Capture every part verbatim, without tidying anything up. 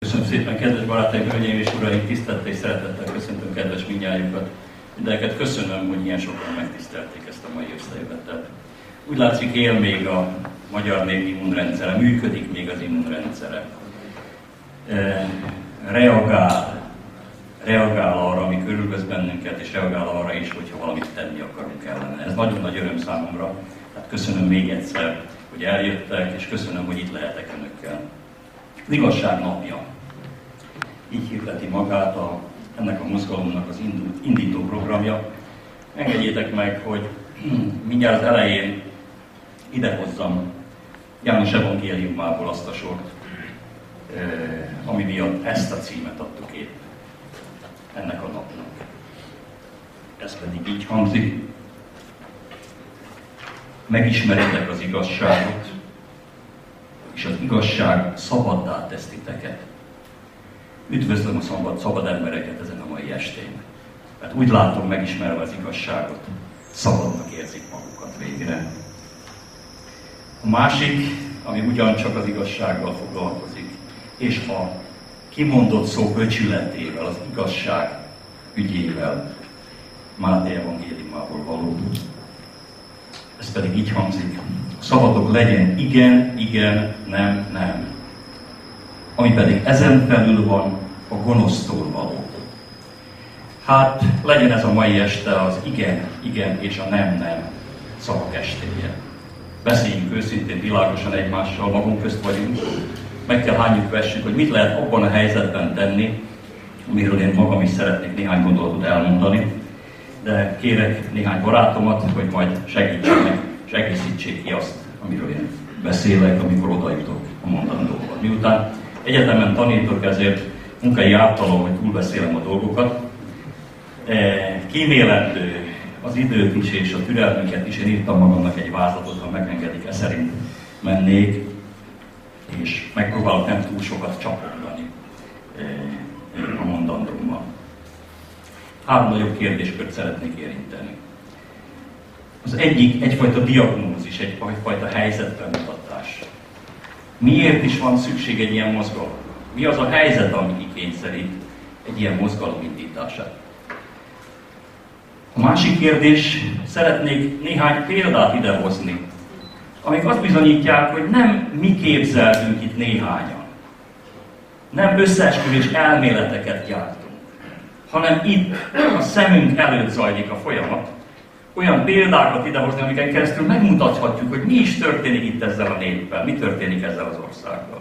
Köszönöm szépen, kedves barátaim, hölgyeim és uraim, tisztelettel és szeretettel köszöntöm kedves mindnyájukat. Mindeneket köszönöm, hogy ilyen sokan megtisztelték ezt a mai összejövetet. Úgy látszik, él még a magyar nép immunrendszere, működik még az immunrendszere. E, reagál, reagál arra, ami körülvesz bennünket, és reagál arra is, hogyha valamit tenni akarunk ellene. Ez nagyon nagy öröm számomra. Tehát köszönöm még egyszer, hogy eljöttek, és köszönöm, hogy itt lehetek önökkel. Az igazság napja. Így hirdeti magát a, ennek a mozgalomnak az indító programja. Engedjétek meg, hogy mindjárt az elején idehozzam János evangéliumából azt a sort, ami miatt ezt a címet adtuk épp ennek a napnak. Ez pedig így hangzik. Megismeritek az igazságot, és az igazság szabaddá tesz titeket. Üdvözlöm a szabad, szabad embereket ezen a mai estén. Mert úgy látom, megismerve az igazságot, szabadnak érzik magukat végre. A másik, ami ugyancsak az igazsággal foglalkozik, és a kimondott szó becsületével, az igazság ügyével, Máté evangéliumából való. Ez pedig így hangzik. A szavatok legyen igen, igen, nem, nem. Ami pedig ezen felül van, a gonosztól való. Hát legyen ez a mai este az igen, igen és a nem, nem szavak estéje. Beszéljünk őszintén, világosan egymással, magunk közt vagyunk. Meg kell hányjuk vessük, hogy mit lehet abban a helyzetben tenni, amiről én magam is szeretnék néhány gondolatot elmondani. De kérek néhány barátomat, hogy majd segítsenek, és egészítsék ki azt, amiről én beszélek, amikor oda jutok a mondandóban. Miután egyetemen tanítok, ezért munkai ártalom, hogy túlbeszélem a dolgokat. Kímélendő az időt is és a türelmünket is. Én írtam magamnak egy vázlatot, ha megengedik, e szerint mennék, és megpróbálok nem túl sokat csapongani a mondandómmal. Három nagyobb kérdéskört szeretnék érinteni. Az egyik egyfajta diagnózis, egyfajta helyzetbemutatás. Miért is van szükség egy ilyen mozgalomra? Mi az a helyzet, ami kikényszerít egy ilyen mozgalom indítását? A másik kérdés, szeretnék néhány példát idehozni, amik azt bizonyítják, hogy nem mi képzeltünk itt néhányan. Nem összeesküvés elméleteket gyártunk, hanem itt a szemünk előtt zajlik a folyamat. Olyan példákat idehozni, amiken keresztül megmutathatjuk, hogy mi is történik itt ezzel a néppel, mi történik ezzel az országgal.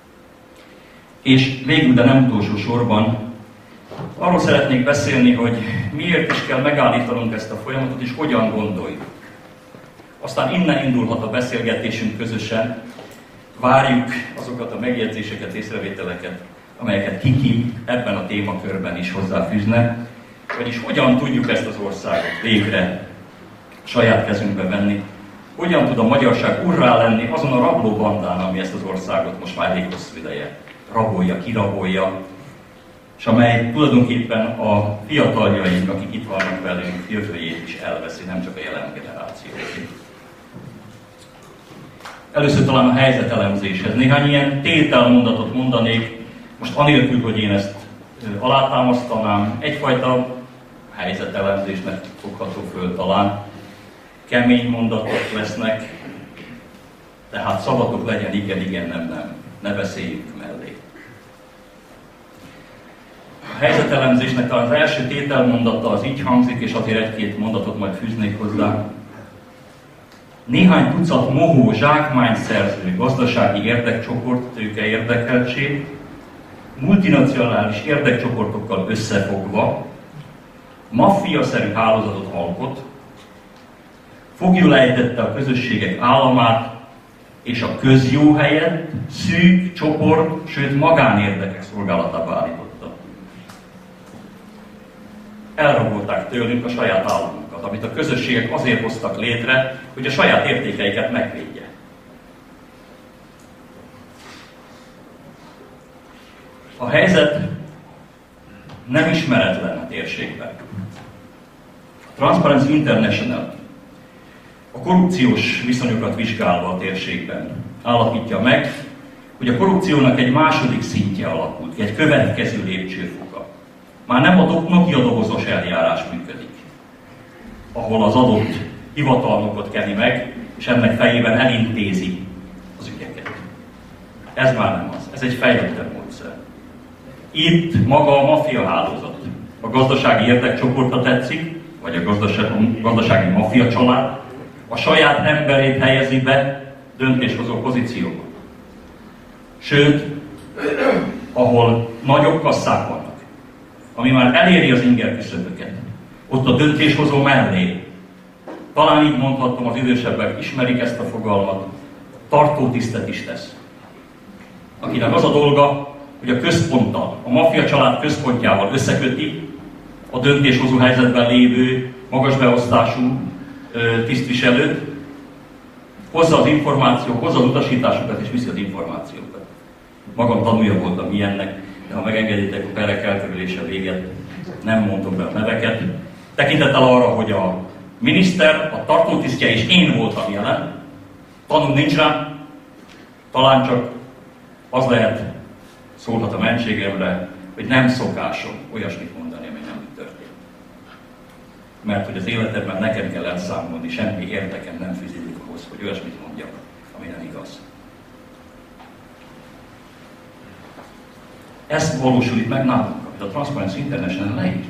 És végül, de nem utolsó sorban, arról szeretnék beszélni, hogy miért is kell megállítanunk ezt a folyamatot, és hogyan gondoljuk. Aztán innen indulhat a beszélgetésünk közösen, várjuk azokat a megjegyzéseket, észrevételeket, amelyeket Kiki ebben a témakörben is hozzáfűzne, vagyis hogyan tudjuk ezt az országot végre saját kezünkbe venni, hogyan tud a magyarság urrá lenni azon a rabló bandán, ami ezt az országot most már elég hosszú ideje rabolja, kirabolja, és amely tulajdonképpen a fiataljaink, akik itt vannak velünk, jövőjét is elveszi, nem csak a jelen generációt. Először talán a helyzetelemzéshez. Néhány ilyen tételmondatot mondanék, most anélkül, hogy én ezt alátámasztanám, egyfajta helyzetelemzésnek fogható föl talán. Kemény mondatok lesznek, tehát szavatok legyen igen, igen, nem, nem. Ne beszéljünk mellé. A helyzetelemzésnek talán az első tételmondata az így hangzik, és azért egy-két mondatot majd fűznék hozzá. Néhány tucat mohó zsákmányszerző gazdasági érdekcsoport, tőke érdekeltség, multinacionális érdekcsoportokkal összefogva, maffia-szerű hálózatot alkot, foglyul ejtette a közösségek államát, és a közjó helyett szűk csoport, sőt magánérdekek szolgálatába állította. Elrabolták tőlünk a saját államunkat, amit a közösségek azért hoztak létre, hogy a saját értékeiket megvédje. A helyzet nem ismeretlen a térségben. A Transparency International a korrupciós viszonyokat vizsgálva a térségben állapítja meg, hogy a korrupciónak egy második szintje alakult, egy következő lépcsőfoka. Már nem a Nokia dobozos eljárás működik, ahol az adott hivatalnokot keni meg, és ennek fejében elintézi az ügyeket. Ez már nem az, ez egy fejlettebb módszer. Itt maga a maffia hálózat. A gazdasági érdekcsoportra tetszik, vagy a gazdasági, gazdasági maffia család, a saját emberét helyezi be döntéshozó pozícióba. Sőt, ahol nagyobb kasszák vannak, ami már eléri az inger küszöböket, ott a döntéshozó mellé, talán így mondhatom, az idősebbek ismerik ezt a fogalmat, tartótisztet is tesz. Akinek az a dolga, hogy a központtal, a maffia család központjával összeköti a döntéshozó helyzetben lévő, magas beosztású ö, tisztviselőt, hozza az információt, hozza az utasításokat és viszi az információkat. Magam tanulja voltam ilyennek, de ha megengeditek, a perek elkerülése véget nem mondom be a neveket. Tekintettel arra, hogy a miniszter, a tartótisztje és én voltam jelen, tanul nincs rá, talán csak az lehet, szólhat a mentségemre, hogy nem szokásom olyasmit mondani, ami nem történt. Mert hogy az életemben nekem kell elszámolni, semmi érdekem nem fűződik ahhoz, hogy olyasmit mondjak, ami nem igaz. Ez valósul itt meg nálunk, amit a Transparency International leírt.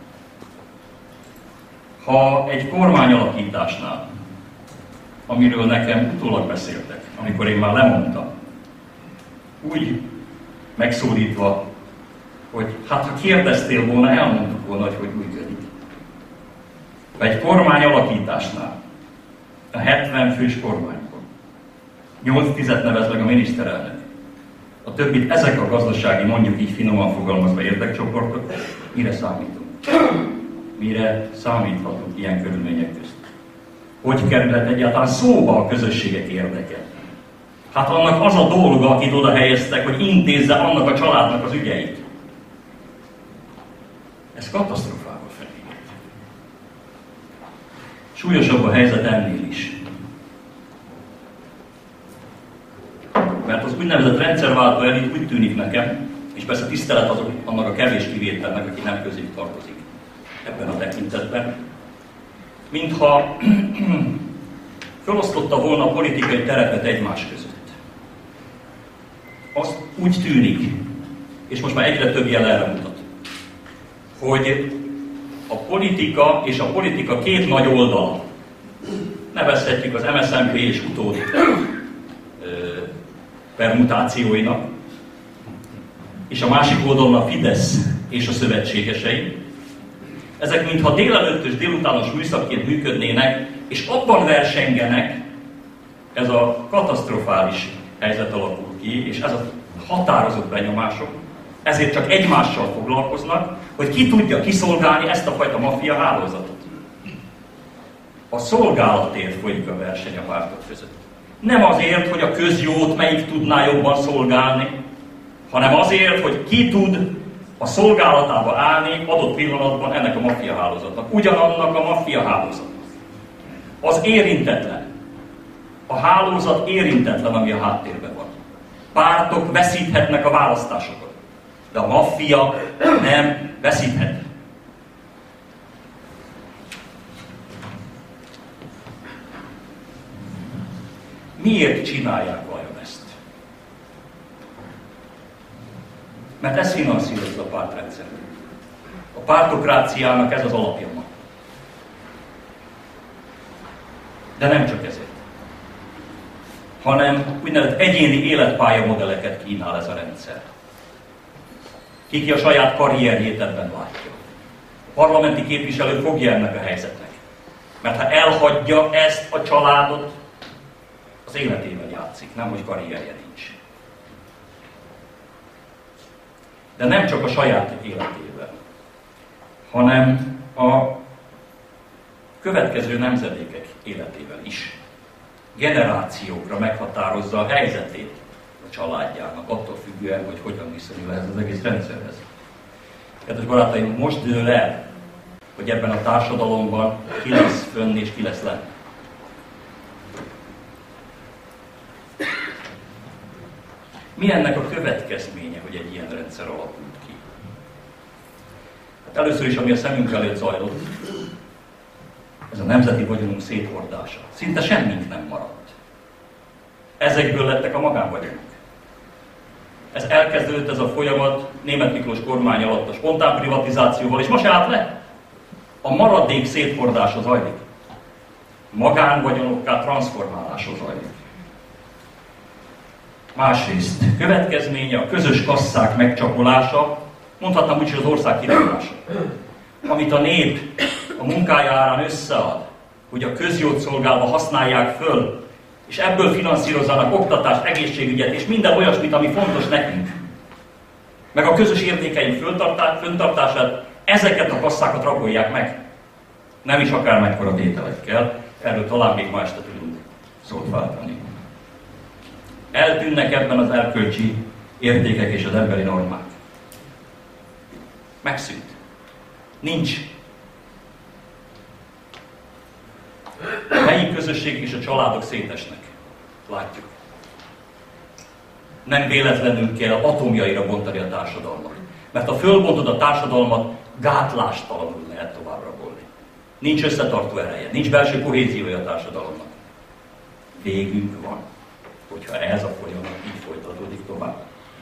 Ha egy kormányalakításnál, amiről nekem utólag beszéltek, amikor én már lemondtam, úgy megszólítva, hogy hát ha kérdeztél volna, elmondtuk volna, hogy hogy működik. Egy kormány alakításnál, a hetven fős kormányban, nyolc tizet nevez meg a miniszterelnök, a többit ezek a gazdasági, mondjuk így finoman fogalmazva érdekcsoportok, mire számítunk? Mire számíthatunk ilyen körülmények közt? Hogy kerülhet egyáltalán szóba a közösségek érdeke? Hát annak az a dolga, akit oda helyeztek, hogy intézze annak a családnak az ügyeit. Ez katasztrofába fenyegeti. Súlyosabb a helyzet ennél is. Mert az úgynevezett rendszerváltó elit úgy tűnik nekem, és persze tisztelet azok, annak a kevés kivételnek, aki nem közé tartozik ebben a tekintetben, mintha felosztotta volna a politikai terepet egymás között. Az úgy tűnik, és most már egyre több jel erre mutat, hogy a politika és a politika két nagy oldala, nevezhetjük az em es zé en pé és utód permutációinak, és a másik oldalon a Fidesz és a szövetségesei, ezek mintha délelőttös, délutános műszakként működnének, és abban versengenek, ez a katasztrofális helyzet alakul ki, és ez a határozott benyomások, ezért csak egymással foglalkoznak, hogy ki tudja kiszolgálni ezt a fajta maffia hálózatot. A szolgálatért folyik a verseny a pártok között. Nem azért, hogy a közjót melyik tudná jobban szolgálni, hanem azért, hogy ki tud a szolgálatába állni adott pillanatban ennek a maffia hálózatnak. Ugyanannak a maffia hálózatnak. Az érintetlen. A hálózat érintetlen, ami a háttérben van. Pártok veszíthetnek a választásokat, de a maffia nem veszíthet. Miért csinálják vajon ezt? Mert ez finanszírozza a pártrendszer. A pártokráciának ez az alapja ma. De nem csak ezért. Hanem úgynevezett egyéni életpályamodelleket kínál ez a rendszer. Ki ki a saját karrierjét ebben látja. A parlamenti képviselő fogja ennek a helyzetnek. Mert ha elhagyja ezt a családot, az életével játszik, nem hogy karrierje nincs. De nem csak a saját életével, hanem a következő nemzedékek életével is. Generációkra meghatározza a helyzetét a családjának, attól függően, hogy hogyan viszonyul ehhez az egész rendszerhez. Kedves barátaim, most dől el, hogy ebben a társadalomban ki lesz fönn és ki lesz lent. Mi ennek a következménye, hogy egy ilyen rendszer alakult ki? Hát először is, ami a szemünk előtt zajlott, ez a nemzeti vagyonunk széthordása. Szinte semmink nem maradt. Ezekből lettek a magánvagyonok. Ez elkezdődött ez a folyamat Németh Miklós kormány alatt a spontán privatizációval, és most állt le. A maradék széthordása zajlik. Magánvagyonokká transformálása zajlik. Másrészt következménye a közös kasszák megcsapolása, mondhatnám úgy, hogy az ország kirablása. Amit a nép a munkája árán összead, hogy a közjót szolgálva használják föl, és ebből finanszírozzanak oktatást, egészségügyet, és minden olyasmit, ami fontos nekünk. Meg a közös értékeink föntartását, ezeket a kasszákat rabolják meg. Nem is akármekkora tételekkel, erről talán még ma este tudunk szót váltani. Eltűnnek ebben az erkölcsi értékek és az emberi normák. Megszűnt. Nincs. A helyi közösség és a családok szétesnek. Látjuk. Nem véletlenül kell atomjaira bontani a társadalmat. Mert ha fölbontod a társadalmat, gátlástalanul lehet tovább rabolni. Nincs összetartó ereje, nincs belső kohéziója a társadalomnak. Végünk van, hogyha ez a folyamat így folytatódik tovább.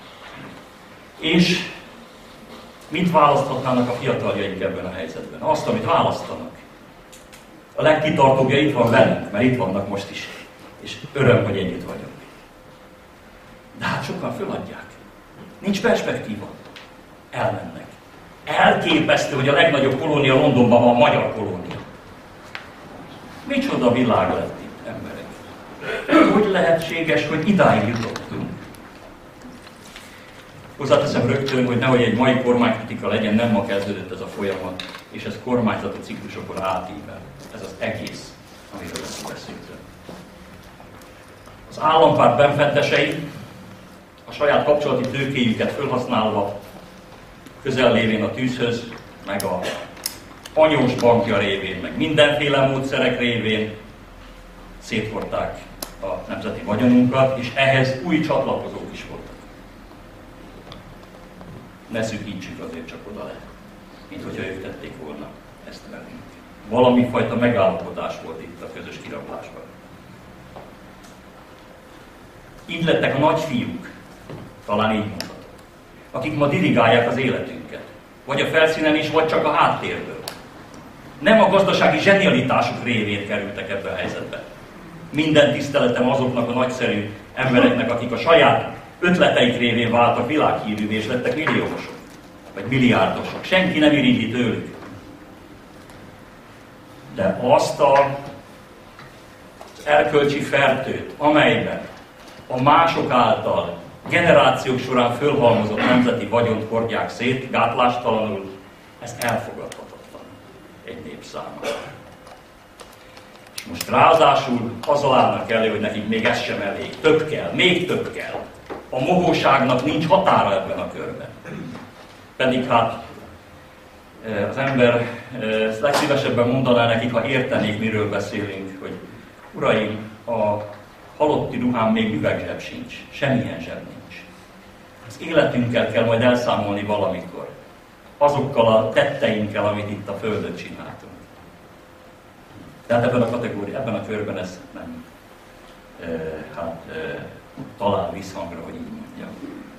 És mit választhatnának a fiataljaink ebben a helyzetben? Azt, amit választanak. A legkitartóbbja itt van velünk, mert itt vannak most is. És öröm, hogy együtt vagyunk. De hát sokan föladják. Nincs perspektíva. Elmennek. Elképesztő, hogy a legnagyobb kolónia Londonban van a magyar kolónia. Micsoda világ lett itt, emberek. Hogy lehetséges, hogy idáig jutottunk? Hozzáteszem rögtön, hogy nehogy egy mai kormánykritika legyen, nem ma kezdődött ez a folyamat, és ez kormányzati ciklusokon átível. Ez az egész, amiről beszéltünk. Az állampárt benfentesei a saját kapcsolati tőkéjüket felhasználva, közel lévén a tűzhöz, meg a anyós bankja révén, meg mindenféle módszerek révén széthordták a nemzeti vagyonunkat, és ehhez új csatlakozók is voltak. Ne szűkítsük azért csak oda le, mint hogyha ők tették volna ezt velünk. Valami fajta megállapodás volt itt a közös kirablásban. Így lettek a nagyfiúk, talán így mondhatom, akik ma dirigálják az életünket. Vagy a felszínen is, vagy csak a háttérből. Nem a gazdasági zsenialitásuk révén kerültek ebbe a helyzetbe. Minden tiszteletem azoknak a nagyszerű embereknek, akik a saját ötleteik révén váltak világhírűvé, és lettek milliómosok, vagy milliárdosok. Senki nem iríti tőlük. De azt a, az erkölcsi fertőt, amelyben a mások által generációk során fölhalmozott nemzeti vagyont hordják szét, gátlástalanul, ez elfogadhatatlan egy nép számára. És most ráadásul azzal állnak elő, hogy nekik még ez sem elég. Több kell, még több kell. A mohóságnak nincs határa ebben a körben. Pedig hát az ember legszívesebben mondaná nekik, ha értenék, miről beszélünk, hogy uraim, a halotti ruhám még üvegzseb sincs, semmilyen zseb nincs. Az életünkkel kell majd elszámolni valamikor. Azokkal a tetteinkkel, amit itt a Földön csináltunk. Tehát ebben a kategóriában, ebben a körben ez nem e, hát, e, talál visszhangra, hogy így mondjam.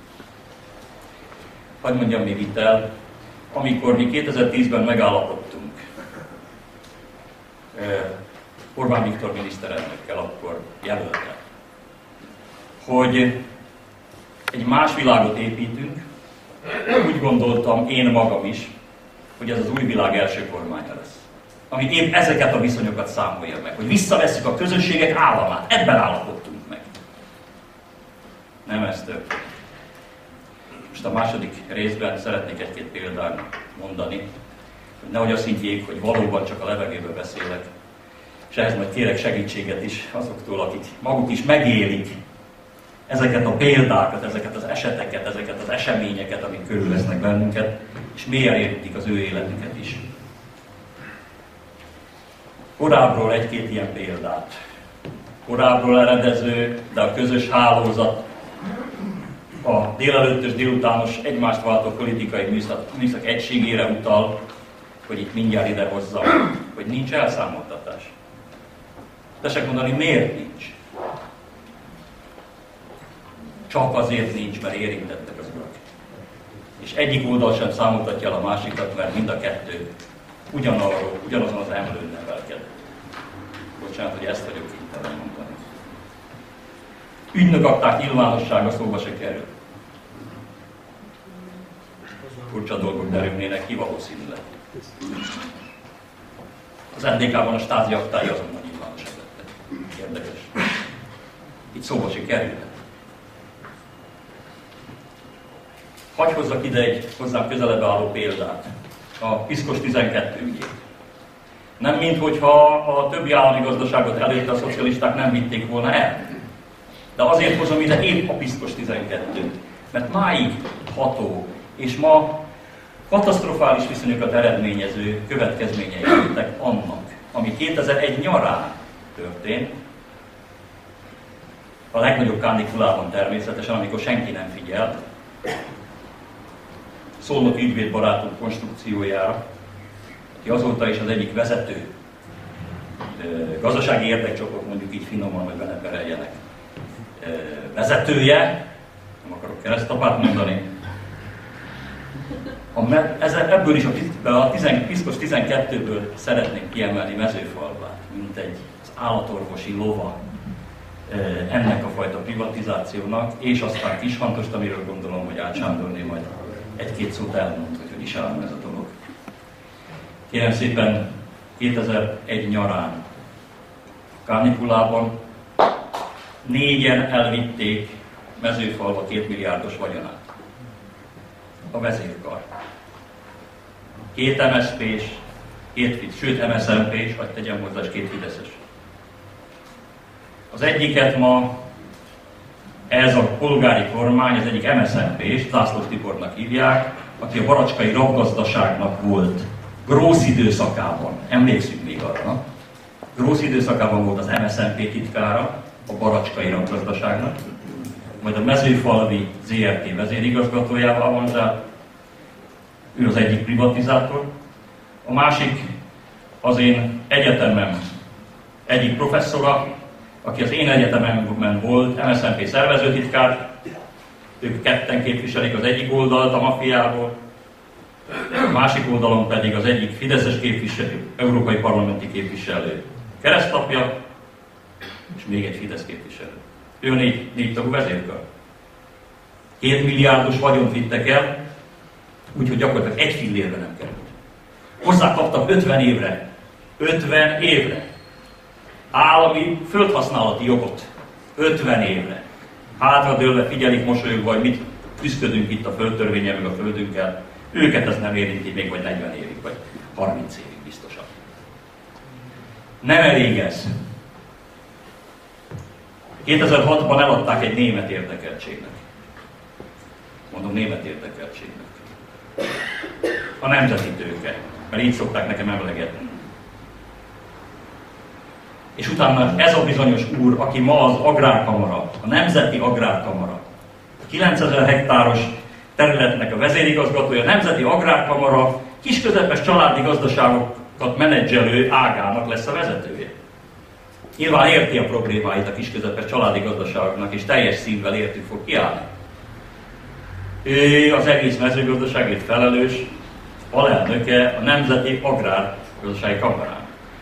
Hadd mondjam még itt el, amikor mi kétezer-tízben megállapodtunk e, Orbán Viktor miniszterelnökkel, akkor jelölte, hogy egy más világot építünk. Úgy gondoltam én magam is, hogy ez az új világ első kormánya lesz. Ami épp ezeket a viszonyokat számolja meg, hogy visszavesszük a közösségek államát. Ebben állapodtunk meg. Nem ez történt. Most a második részben szeretnék egy-két példát mondani, hogy nehogy azt higgyék, hogy valóban csak a levegőből beszélek, és ehhez majd kérek segítséget is azoktól, akik maguk is megélik ezeket a példákat, ezeket az eseteket, ezeket az eseményeket, amik körülvesznek bennünket, és mélyen érintik az ő életüket is. Korábbról egy-két ilyen példát. Korábbról eredező, de a közös hálózat a délelőttös, délutános egymást váltó politikai műszak, műszak egységére utal, hogy itt mindjárt ide hozza, hogy nincs elszámoltatás. Tessék mondani, miért nincs? Csak azért nincs, mert érintettek az urak. És egyik oldal sem számoltatja el a másikat, mert mind a kettő ugyanarról, ugyanazon az emlőn nevelkedett. Bocsánat, hogy ezt vagyok kénytelen mondani. Ügynökakták nyilvánossága szóba se kerül. Furcsa dolgok derülnének ki valószínűleg. Az en dé ká-ban a stázi aktái azonnal nyilvánosak lettek. Érdekes. Itt szóba se kerülnek. Hagy hozzak ide egy hozzám közelebb álló példát. A Piszkos tizenkettő ügyét. Nem minthogyha a többi állami gazdaságot előtte a szocialisták nem vitték volna el. De azért hozom ide épp a Piszkos tizenkettőt, mert máig ható, és ma katasztrofális viszonyokat eredményező következményei lettek annak, ami kétezer-egy nyarán történt, a legnagyobb kánikulában természetesen, amikor senki nem figyelt, Szolnoki ügyvédbarátunk konstrukciójára, aki azóta is az egyik vezető gazdasági érdekcsoport, mondjuk így finoman, hogy benne pereljenek, vezetője, nem akarok keresztapát mondani. A, ez, ebből is a, a Piszkos tizenkettőből szeretnék kiemelni Mezőfalvát, mint egy az állatorvosi lova ennek a fajta privatizációnak, és aztán Kisfantost, amiről gondolom, hogy Ács Sándorné majd egy-két szót elmond, hogy hogy is áll ez a dolog. Kérem szépen, kétezer-egy nyarán kánikulában négyen elvitték Mezőfalva két milliárdos vagyonát. A vezérkar. Két em es zé pés, két, sőt em es zé em pés, vagy tegyem hozzá, és két fideszes. Az egyiket ma ez a polgári kormány, az egyik em es zé em pés, Zászlós Tibornak hívják, aki a baracskai rabgazdaságnak volt Grósz időszakában, emlékszünk még arra, Grósz időszakában volt az em es zé em pé titkára, a baracskai rabgazdaságnak, majd a Mezőfalvi zé er té vezérigazgatójával van rá, ő az egyik privatizátor, a másik az én egyetemem egyik professzora, aki az én egyetemen volt em es zé em pé szervezőtitkár, ők ketten képviselik az egyik oldalt a maffiából, a másik oldalon pedig az egyik fideszes képviselő, európai parlamenti képviselő keresztapja, és még egy Fidesz képviselő. Ő négy, négy tagú vezérkar. Két milliárdos vagyont vittek el, úgyhogy gyakorlatilag egy fillérbe nem került. Hozzá kaptak ötven évre. ötven évre. Állami földhasználati jogot. ötven évre. Hátradőlve figyelik mosolyogva, hogy mit küzdködünk itt a földtörvényen, meg a földünkkel. Őket ez nem érinti még vagy negyven évig, vagy harminc évig biztosan. Nem elég ez. kétezer-hatban eladták egy német érdekeltségnek. Mondom, német érdekeltségnek. A nemzeti tőke, mert így szokták nekem emlegetni. És utána ez a bizonyos úr, aki ma az Agrárkamara, a Nemzeti Agrárkamara, a kilencezer hektáros területnek a vezérigazgatója, a Nemzeti Agrárkamara kisközepes családi gazdaságokat menedzselő ágának lesz a vezetője. Nyilván érti a problémáit a kisközepes családi gazdaságoknak, és teljes szívvel értük fog kiállni. Ő az egész mezőgazdaságért felelős alelnöke a Nemzeti Agrárgazdasági Kamarán.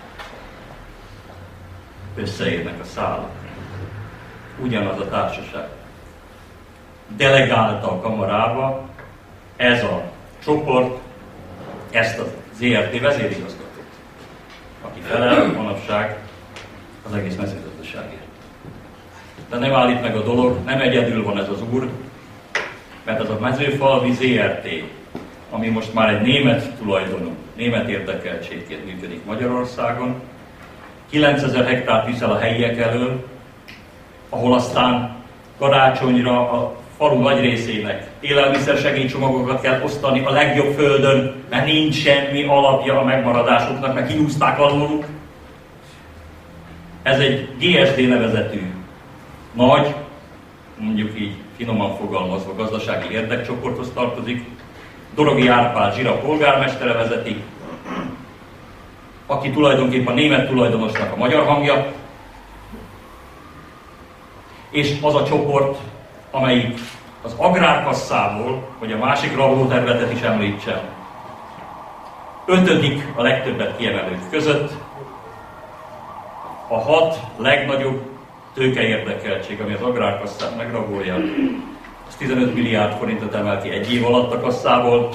Összeérnek a szálak. Ugyanaz a társaság. Delegálta a kamarába ez a csoport ezt a zé er té vezérigazgatót, aki felel manapság az egész mezőgazdaságért. De nem állít meg a dolog, nem egyedül van ez az úr, mert az a Mezőfalvi zé er té, ami most már egy német tulajdonú, német érdekeltségként működik Magyarországon, kilencezer hektárt viszel a helyiek elől, ahol aztán karácsonyra a falu nagy részének élelmiszer segélycsomagokat kell osztani a legjobb földön, mert nincs semmi alapja a megmaradásoknak, mert kiúzták aluluk. Ez egy gé es dé nevezetű, nagy, mondjuk így finoman fogalmazva gazdasági érdekcsoporthoz tartozik. Dorogi Árpád Zsira polgármestere vezeti, aki tulajdonképpen a német tulajdonosnak a magyar hangja, és az a csoport, amelyik az agrárkasszából, hogy a másik rablóterületet is említsem, ötödik a legtöbbet kiemelők között, a hat legnagyobb tőkeérdekeltség, ami az agrárkasszát megrabolja, az tizenöt milliárd forintot emel ki egy év alatt a kasszából,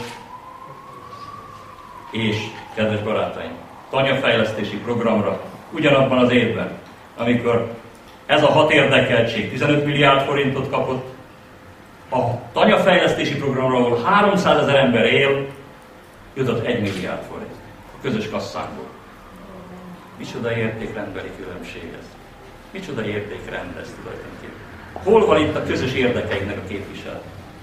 és, kedves barátaim, tanyafejlesztési programra ugyanabban az évben, amikor ez a hat érdekeltség tizenöt milliárd forintot kapott, a tanyafejlesztési programra, ahol háromszázezer ember él, jutott egy milliárd forint a közös kasszánkból. Micsoda értékrendbeli különbség ez? Micsoda értékrend ez tulajdonképpen? Hol van itt a közös érdekeinknek a képviselet?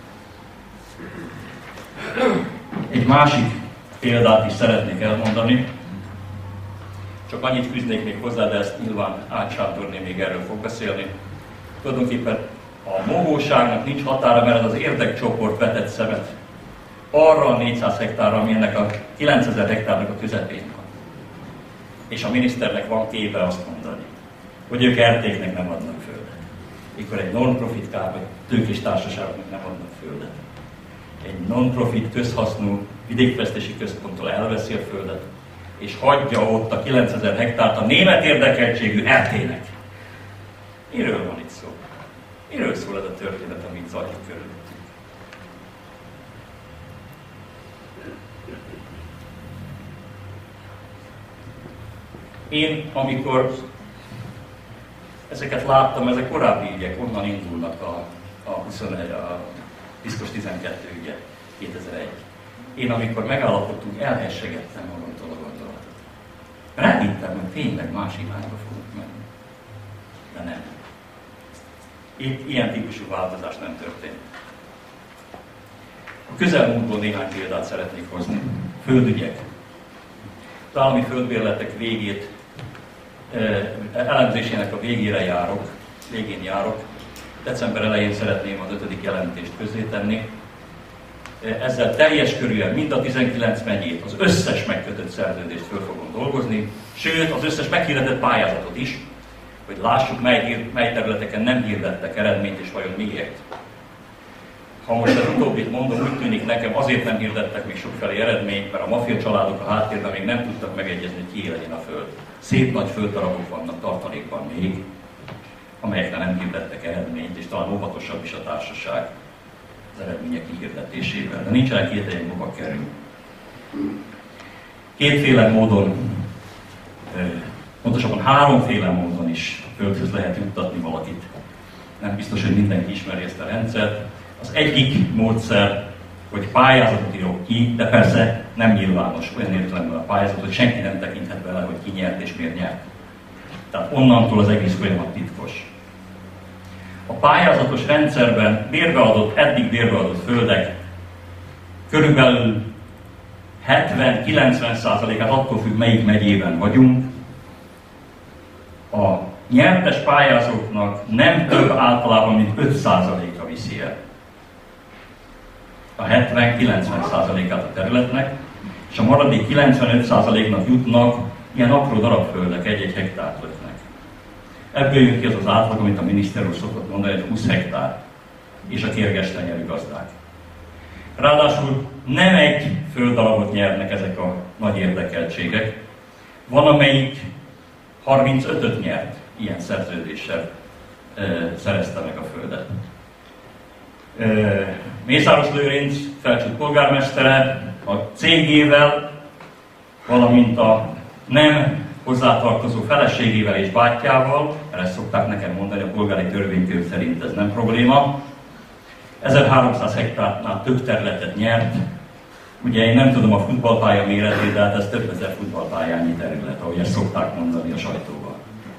Egy másik példát is szeretnék elmondani. Csak annyit fűznék még hozzá, de ezt nyilván Ács Sándorné még erről fog beszélni. Tulajdonképpen a mohóságnak nincs határa, mert az érdekcsoport vetett szemet arra a négyszáz hektárra, ami ennek a kilencezer hektárnak a közepén van. És a miniszternek van képe azt mondani, hogy ők ertéknek nem adnak földet. Mikor egy non-profit kár, vagy tőkés társaságoknak nem adnak földet. Egy non-profit közhasznú vidékfejlesztési központtól elveszi a földet, és hagyja ott a kilencezer hektárt a német érdekeltségű er té-nek. Miről van itt szó? Miről szól ez a történet, amit zajlik körülöttünk? Én, amikor ezeket láttam, ezek korábbi ügyek, onnan indulnak a, a, huszonegy, a Piszkos tizenkettő ügye, kétezer-egy. Én, amikor megállapodtunk, elhessegettem magamtól a gondolatot. Elhittem, hogy tényleg más irányba fogunk menni. De nem. Itt ilyen típusú változás nem történt. A közelmúltból néhány példát szeretnék hozni. Földügyek. Az állami földbérletek végét, elemzésének a végére járok, végén járok. December elején szeretném az ötödik jelentést közzétenni. Ezzel teljes körűen mind a tizenkilenc megyét, az összes megkötött szerződést föl fogom dolgozni, sőt az összes meghirdetett pályázatot is, hogy lássuk, mely, mely területeken nem hirdettek eredményt, és vajon miért. Ha most az utóbbit mondom, úgy tűnik nekem, azért nem hirdettek még sokfelé eredményt, mert a maffia családok a háttérben még nem tudtak megegyezni, hogy kié legyen a föld. Szép nagy földdarabok vannak tartalékban még, amelyekre nem hirdettek eredményt, és talán óvatosabb is a társaság az eredmények kihirdetésével. De nincsenek kételjeim, hova kerül. Kétféle módon, pontosabban háromféle módon is földhöz lehet juttatni valakit. Nem biztos, hogy mindenki ismeri ezt a rendszert. Az egyik módszer, hogy pályázatot írok ki, de persze nem nyilvános, olyan értelemben a pályázat, hogy senki nem tekinthet bele, hogy ki nyert és miért nyert. Tehát onnantól az egész folyamat titkos. A pályázatos rendszerben bérbeadott, eddig bérbeadott földek körülbelül hetven-kilencven százalékát attól függ, melyik megyében vagyunk. A nyertes pályázóknak nem több általában, mint öt százaléka viszi el a hetven-kilencven százalékát a területnek, és a maradék kilencvenöt százaléknak jutnak ilyen apró darabföldek, egy-egy hektárföldnek. Ebből jön ki az az átlag, amit a miniszter úr szokott mondani, hogy húsz hektár, és a kérges tenyerű gazdák. Ráadásul nem egy földdarabot nyernek ezek a nagy érdekeltségek. Van, amelyik harmincötöt nyert, ilyen szerződéssel e, szerezte meg a földet. E, Mészáros Lőrinc, Felcsút polgármestere, a cégével, valamint a nem hozzátartozó feleségével és bátyjával, mert ezt szokták nekem mondani, a polgári törvénykönyv szerint ez nem probléma, ezerháromszáz hektárnál több területet nyert. Ugye én nem tudom a futballpálya méretét, de hát ez több ezer futballpályányi terület, ahogy ezt szokták mondani a sajtóban.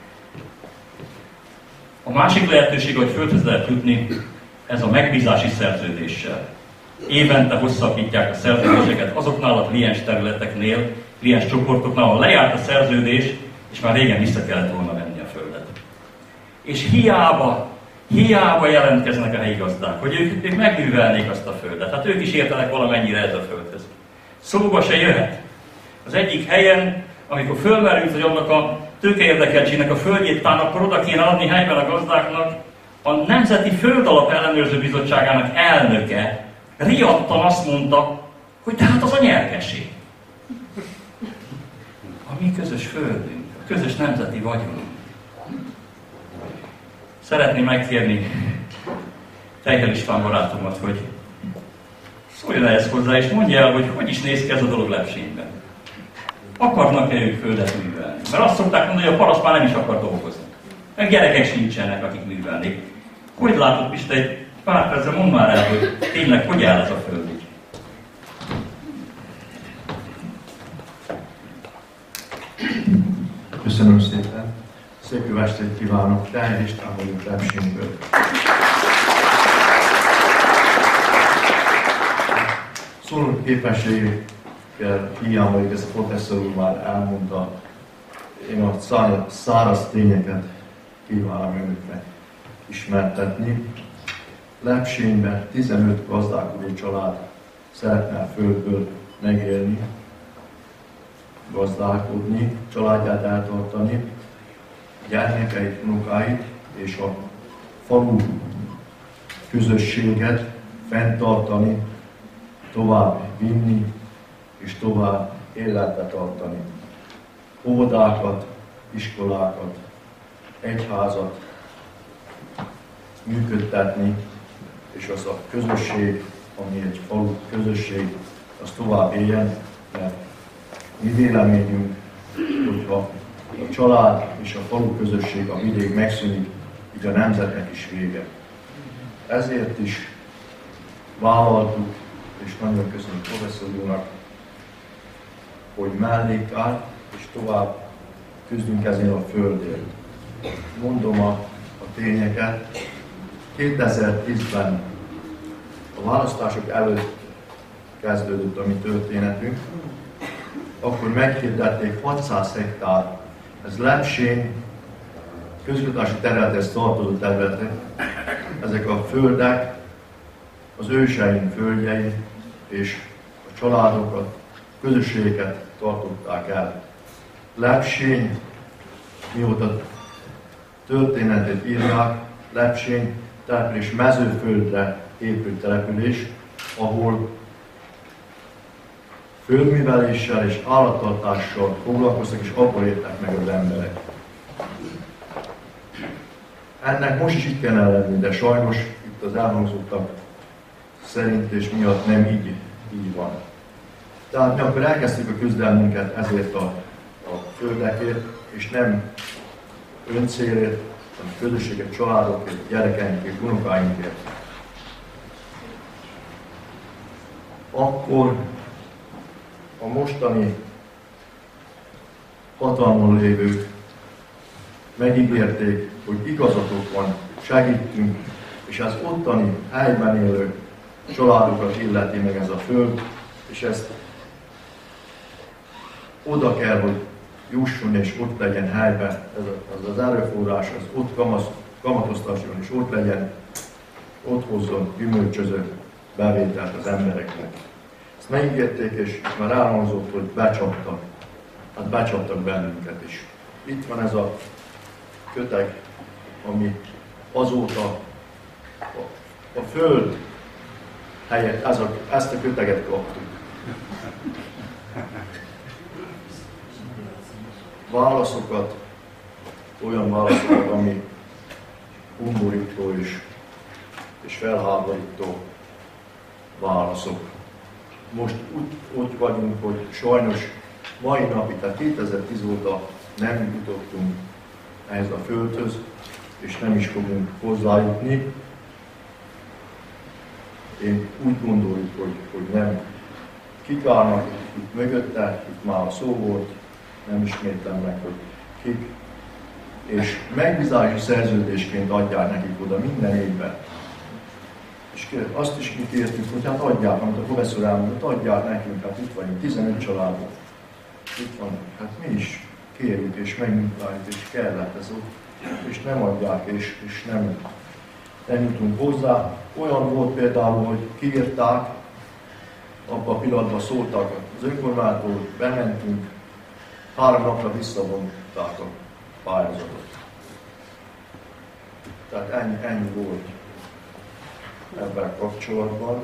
A másik lehetőség, hogy földhöz lehet jutni, ez a megbízási szerződéssel. Évente hosszabbítják a szerződéseket azoknál a kliens területeknél, kliens csoportoknál, ahol lejárt a szerződés, és már régen vissza kellett volna venni a földet. És hiába, Hiába jelentkeznek a helyi gazdák, hogy ők, ők megművelnék azt a földet. Hát ők is értenek valamennyire ez a földhöz. Szóba se jöhet. Az egyik helyen, amikor fölmerült, hogy annak a tőkeérdekeltségnek a földjét tán akkor oda kéne adni helyben a gazdáknak, a Nemzeti Földalap Ellenőrző Bizottságának elnöke riadtan azt mondta, hogy tehát az a nyergesé. A mi közös földünk, a közös nemzeti vagyonunk. Szeretném megkérni Tejhel István barátomat, hogy szóljon ehhez hozzá, és mondja el, hogy hogy is néz ki ez a dolog Lepsényben. Akarnak-e ők földet művelni? Mert azt szokták mondani, hogy a paraszt már nem is akar dolgozni. Meg gyerekek sincsenek, akik művelnék. Hogy látod, Pista, egy pár percre mondd már el, hogy tényleg hogy áll ez a földügy? Köszönöm szépen. Szép jó estét kívánok. Tejhel István vagyok Lepsényből. Szóló képességekkel hiány vagyok, ezt a professzor úr már elmondta. Én a száraz tényeket kívánom önöknek ismertetni. Lepsényben tizenöt gazdálkodó család szeretne a földből megélni, gazdálkodni, családját eltartani, gyermekeit, unokáit és a falu közösséget fenntartani, tovább vinni és tovább életbe tartani. Óvodákat, iskolákat, egyházat működtetni, és az a közösség, ami egy falu közösség, az tovább éljen, mert mi véleményünk, hogyha a család és a falu közösség, a vidék megszűnik, így a nemzetnek is vége. Ezért is vállaltuk, és nagyon köszönjük professzor úrnak, hogy mellénk áll, és tovább küzdünk ezért a földért. Mondom a, a tényeket. kétezer-tízben a választások előtt kezdődött a mi történetünk, akkor meghirdették hatszáz hektár, ez Lepsény közigazgatási területhez tartozó területek, ezek a földek az őseink földjei, és a családokat, közösségeket tartották el. Lepsény, mióta történetét írják, Lepsény település mezőföldre épült település, ahol földműveléssel és állattartással foglalkoztak, és akkor értek meg az emberek. Ennek most is itt kellene lenni, de sajnos itt az elhangzottak szerint és miatt nem így, így van. Tehát mi akkor elkezdtük a küzdelmünket ezért a, a földekért, és nem öncélért, hanem közösségek, családokért, gyerekeinkért, unokáinkért. Akkor a mostani hatalmon lévők megígérték, hogy igazatok van, segítünk, és az ottani helyben élő családokat illeti meg ez a föld, és ezt oda kell, hogy jusson és ott legyen helyben, ez az, az erőforrás, az ott kamasz, kamatoztasson és ott legyen, ott hozzon gyümölcsöző bevételt az embereknek. Ezt megígérték, és már elhangzott, hogy becsaptak. Hát becsaptak bennünket is. Itt van ez a köteg, ami azóta a, a föld helyett ez a, ezt a köteget kaptuk. Válaszokat, olyan válaszokat, ami undorító és, és felháborító válaszok. Most úgy, úgy vagyunk, hogy sajnos mai napig, tehát kétezer-tíz óta nem jutottunk ehhez a földhöz, és nem is fogunk hozzájutni. Én úgy gondoljuk, hogy, hogy nem. Kik állnak itt mögötte, itt már a szó volt, nem ismétlem meg, hogy kik. És megbízási szerződésként adják nekik oda minden évben. És azt is mi kértük, hogy hát adják, amit a professzor elmondott, adják nekünk, hát itt vagyunk, tizenöt családok. Itt van, hát mi is kérjük és megmutatjuk, és kellett ez ott, és nem adják, és, és nem, nem jutunk hozzá. Olyan volt például, hogy kiírták, abban a pillanatban szóltak az önkormányzatról, bementünk, három napra visszavonták a pályázatot. Tehát ennyi, ennyi volt ebben kapcsolatban,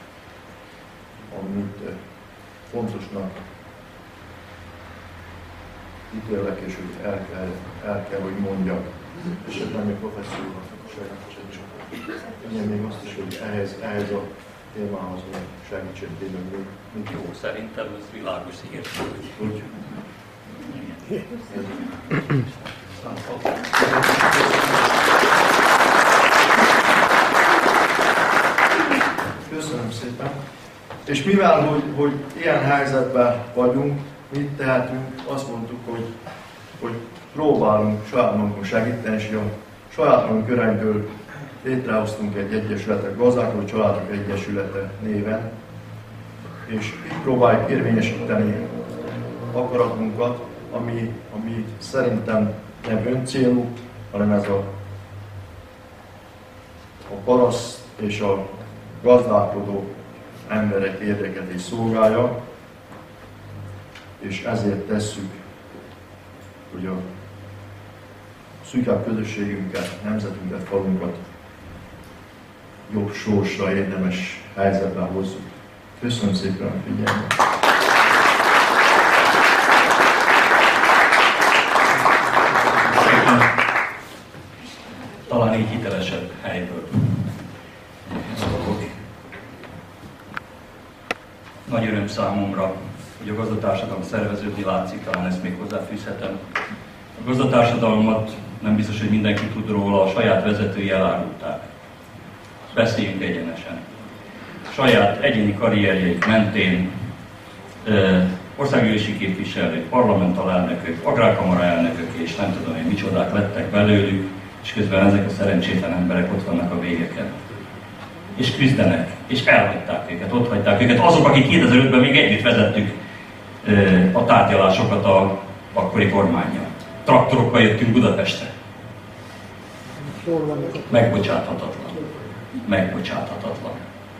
amit fontosnak ítélek, és hogy el kell, el kell, hogy mondjak. És ebben még professzornak még azt is, hogy ehhez, ehhez a témához segítségében még mit jó. Szerintem ez világos hír. Úgy. Köszönöm szépen. És mivel, hogy, hogy ilyen helyzetben vagyunk, mit tehetünk, azt mondtuk, hogy, hogy próbálunk saját magunkon segíteni, és a saját magunk köreinkből létrehoztunk egy egyesületet, Gazdálkodó Családok Egyesülete néven, és itt próbáljuk érvényesíteni akaratunkat, ami, ami szerintem nem öncélú, hanem ez a, a paraszt és a gazdálkodó emberek érdeket is szolgálja, és ezért tesszük, hogy a szűkebb közösségünket, nemzetünket, falunkat jobb sorsra érdemes helyzetben hozzuk. Köszönöm szépen a figyelmet! Talán így hitelesebb helyből. Nagy öröm számomra, hogy a gazdatársadalom szerveződni látszik, talán ezt még hozzáfűzhetem. A gazdatársadalmat nem biztos, hogy mindenki tud róla, a saját vezetői elárulták. Beszéljünk egyenesen. Saját egyéni karrierjeik mentén ö, országgyűlési képviselők, parlamentalelnökök, agrárkamara elnökök és nem tudom én micsodák lettek belőlük, és közben ezek a szerencsétlen emberek ott vannak a végeken. És küzdenek, és elhagyták őket, ott hagyták őket. Azok, akik kétezer-ötben még együtt vezettük ö, a tárgyalásokat a akkori kormánnyal. Traktorokkal jöttünk Budapestre. Megbocsáthatatlan. Megbocsáthatatlan.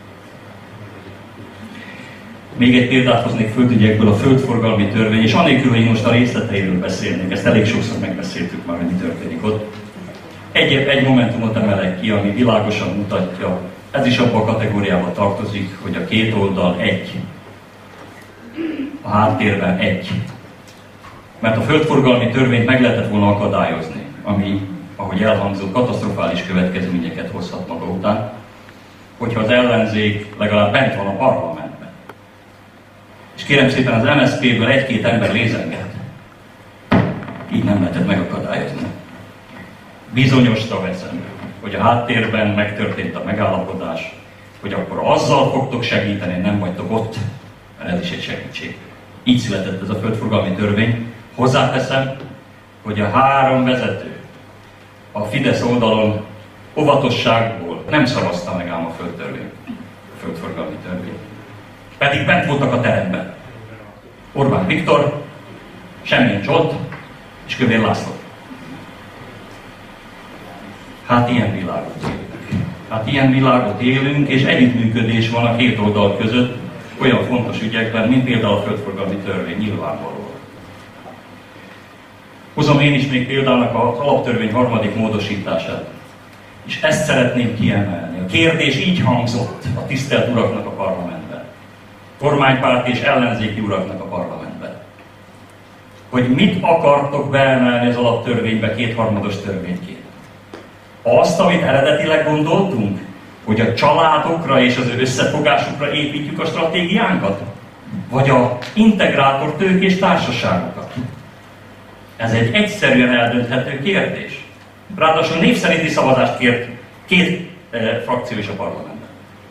Még egy példát hoznék földügyekből, a földforgalmi törvény, és anélkül, hogy én most a részleteiről beszélnék, ezt elég sokszor megbeszéltük már, hogy mi történik ott. Egy, egy momentumot emelek ki, ami világosan mutatja, ez is abban a kategóriába tartozik, hogy a két oldal egy. A háttérben egy. Mert a földforgalmi törvényt meg lehetett volna akadályozni, ami, ahogy elhangzott, katasztrofális következményeket hozhat maga után, hogyha az ellenzék legalább bent van a parlamentben. És kérem szépen, az em es zé pé-ből egy-két ember lézengett. Így nem lehetett megakadályozni. Bizonyosra veszem, hogy a háttérben megtörtént a megállapodás, hogy akkor azzal fogtok segíteni, nem vagytok ott, mert ez is egy segítség. Így született ez a földforgalmi törvény. Hozzáteszem, hogy a három vezető a Fidesz oldalon óvatosságból nem szavazta meg ám a földtörvény, a földforgalmi törvény. Pedig bent voltak a teremben. Orbán Viktor, Semjén Zsolt és Kövér László. Hát ilyen világot élünk. Hát ilyen világot élünk, és együttműködés van a két oldal között olyan fontos ügyekben, mint például a földforgalmi törvény nyilvánvaló. Hozom én is még példának az alaptörvény harmadik módosítását. És ezt szeretném kiemelni. A kérdés így hangzott a tisztelt uraknak a parlamentben. Kormánypárti és ellenzéki uraknak a parlamentben. Hogy mit akartok beemelni az alaptörvénybe kétharmados törvényként. Azt, amit eredetileg gondoltunk, hogy a családokra és az ő összefogásukra építjük a stratégiánkat? Vagy a integrátor tőkés társaságokat? Ez egy egyszerűen eldönthető kérdés. Ráadásul név szerinti szavazást kért két eh, frakció is a parlamentben.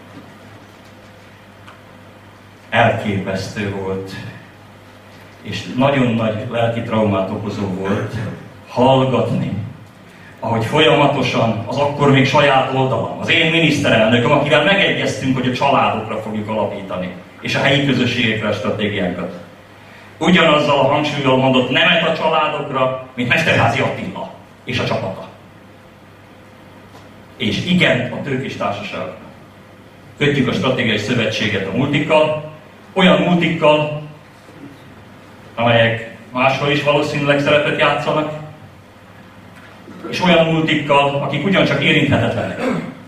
Elképesztő volt, és nagyon nagy lelki traumát okozó volt hallgatni, ahogy folyamatosan az akkor még saját oldalam, az én miniszterelnököm, akivel megegyeztünk, hogy a családokra fogjuk alapítani, és a helyi közösségekre a stratégiánkat. Ugyanazzal a hangsúllyal mondott nemet a családokra, mint Mesterházy Attila és a csapata. és igen a tőkés társaságoknak. Kötjük a stratégiai szövetséget a multikkal, olyan multikkal, amelyek máshol is valószínűleg szerepet játszanak, és olyan multikkal, akik ugyancsak érinthetetlenek.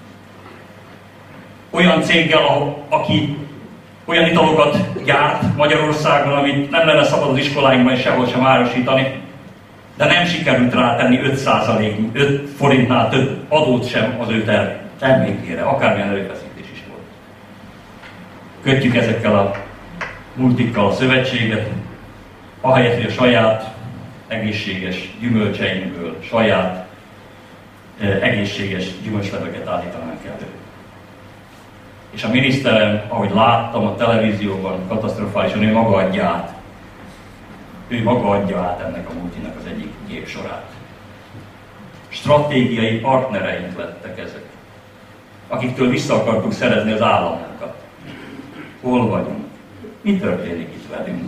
Olyan céggel, aki olyan italokat gyárt Magyarországon, amit nem lenne szabad az iskoláinkban és sehol sem árusítani, de nem sikerült rátenni öt százalék, öt forintnál több adót sem az ő termékére, akármilyen erőfeszítés is volt. Kötjük ezekkel a multikkal a szövetséget, ahelyett, hogy a saját egészséges gyümölcseinkből, saját eh, egészséges gyümölcsleveket állítanánk elő. És a miniszterem, ahogy láttam a televízióban, katasztrofálisan, ő maga adja át. Ő maga adja át ennek a multinak az egyik gépsorát. Stratégiai partnereink lettek ezek, akiktől vissza akartuk szerezni az államunkat. Hol vagyunk? Mi történik itt velünk?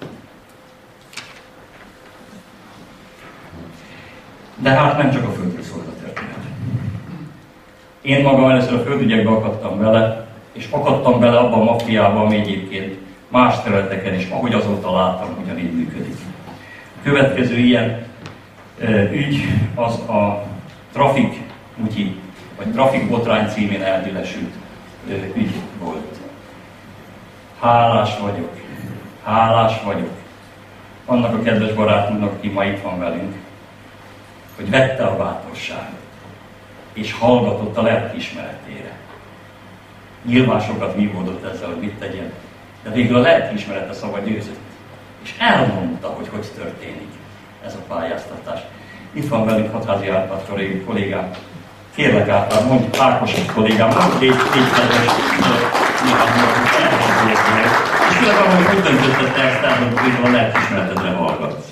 De hát nem csak a földről szól a történet. Én magam először a földügyekbe akadtam bele, és akadtam bele abban a maffiába, ami egyébként más területeken is, ahogy azóta láttam, ugyanígy működik. A következő ilyen e, ügy az a trafik úgyi, vagy trafik botrány címén eldülesült e, ügy volt. Hálás vagyok, hálás vagyok annak a kedves barátunknak, aki ma itt van velünk, hogy vette a bátorságot, és hallgatott a lelkiismeretére. Nyilván sokat vívódott ezzel, hogy mit tegyen, de végül a lelkiismerete szava győzött. És elmondta, hogy hogy történik ez a pályáztatás. Itt van velünk Hatházi Árpád kollégám. Kérlek Árpád, mondj Ákos kollégám, mondj két kedves néhány mondatot elmondani. És főleg arra, hogy hogy döntötted ezt el, hogy végül a lelkiismeretedre hallgatsz.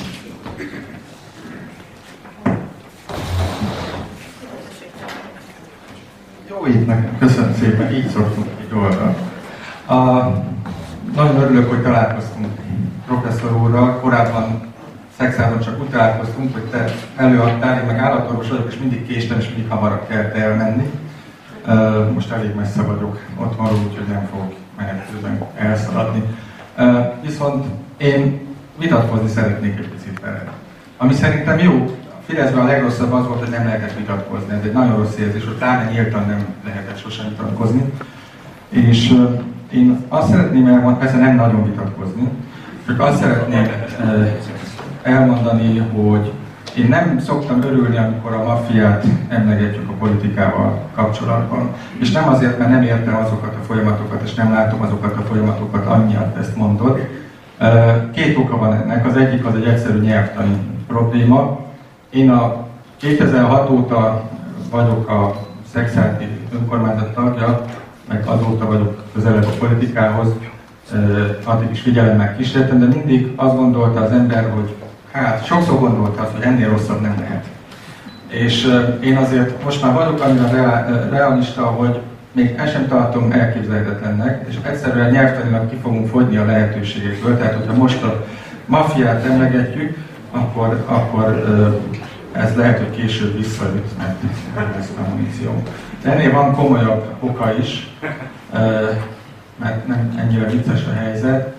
Jó itt nekem, köszönöm szépen, így szoktunk egy oldal. Uh, nagyon örülök, hogy találkoztunk professzor úrral, korábban Szexádon csak úgy találkoztunk, hogy te előadtál, én meg állatorvos vagyok, és mindig késtem, és mindig hamarabb kellett elmenni. Uh, most elég messze vagyok otthonról, úgyhogy nem fogok menet közben elszaladni. Uh, viszont én vitatkozni szeretnék egy picit vele. Ami szerintem jó, Fideszben a legrosszabb az volt, hogy nem lehetett vitatkozni. Ez egy nagyon rossz érzés, hogy pláne nyíltan nem lehetett sosem vitatkozni. És uh, én azt szeretném elmondani, persze nem nagyon vitatkozni, csak azt szeretném uh, elmondani, hogy én nem szoktam örülni, amikor a maffiát emlegetjük a politikával kapcsolatban. És nem azért, mert nem értem azokat a folyamatokat, és nem látom azokat a folyamatokat, annyiat ezt mondod. Uh, két oka van ennek, az egyik az egy egyszerű nyelvtani probléma. Én a kétezer-hat óta vagyok a Szexádi önkormányzat tagja, meg azóta vagyok közelebb a politikához, addig is figyelemmel kísértem, de mindig azt gondolta az ember, hogy hát sokszor gondolta azt, hogy ennél rosszabb nem lehet. És én azért most már vagyok annyira realista, hogy még ezt sem tartom elképzelhetetlennek, és egyszerűen nyelvtanilag ki fogunk fogyni a lehetőségekből, tehát hogyha most a maffiát emlegetjük, akkor, akkor ez lehet, hogy később visszajut, mert lesz a muníció. De ennél van komolyabb oka is, mert nem ennyire vicces a helyzet.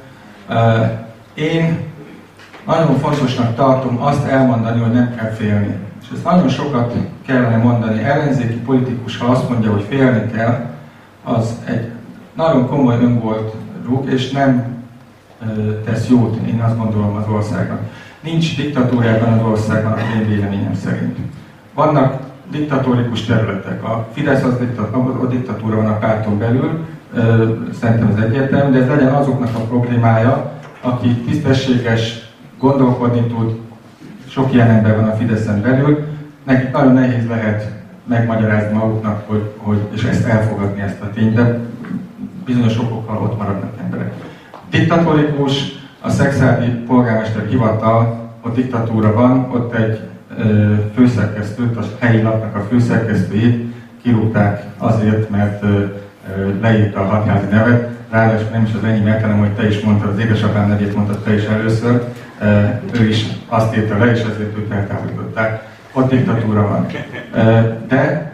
Én nagyon fontosnak tartom azt elmondani, hogy nem kell félni. És ezt nagyon sokat kellene mondani. Ellenzéki politikus, ha azt mondja, hogy félni kell, az egy nagyon komoly önvoltrúg, és nem tesz jót, én azt gondolom, az országnak. Nincs diktatúrájában az országban, az én véleményem szerint. Vannak diktatórikus területek. A Fidesz az diktatúra, a diktatúra van a párton belül, szerintem ez egyértelmű, de ez legyen azoknak a problémája, aki tisztességes, gondolkodni tud, sok ilyen ember van a Fideszen belül, nekik nagyon nehéz lehet megmagyarázni maguknak, hogy, hogy, és ezt elfogadni, ezt a tényt, de bizonyos okokkal ott maradnak emberek. Diktatórikus, a Szexádi polgármester hivatal, ott diktatúra van, ott egy ö, főszerkesztőt, a helyi lapnak a főszerkesztőjét kirúgták azért, mert ö, ö, leírta a Hatházi nevet, ráadásul nem is az enyémet, hanem hogy te is mondtad, az édesapám nevét mondtad te is először, ö, ő is azt írta le, és ezért őt eltávolították. Ott diktatúra van. Ö, de,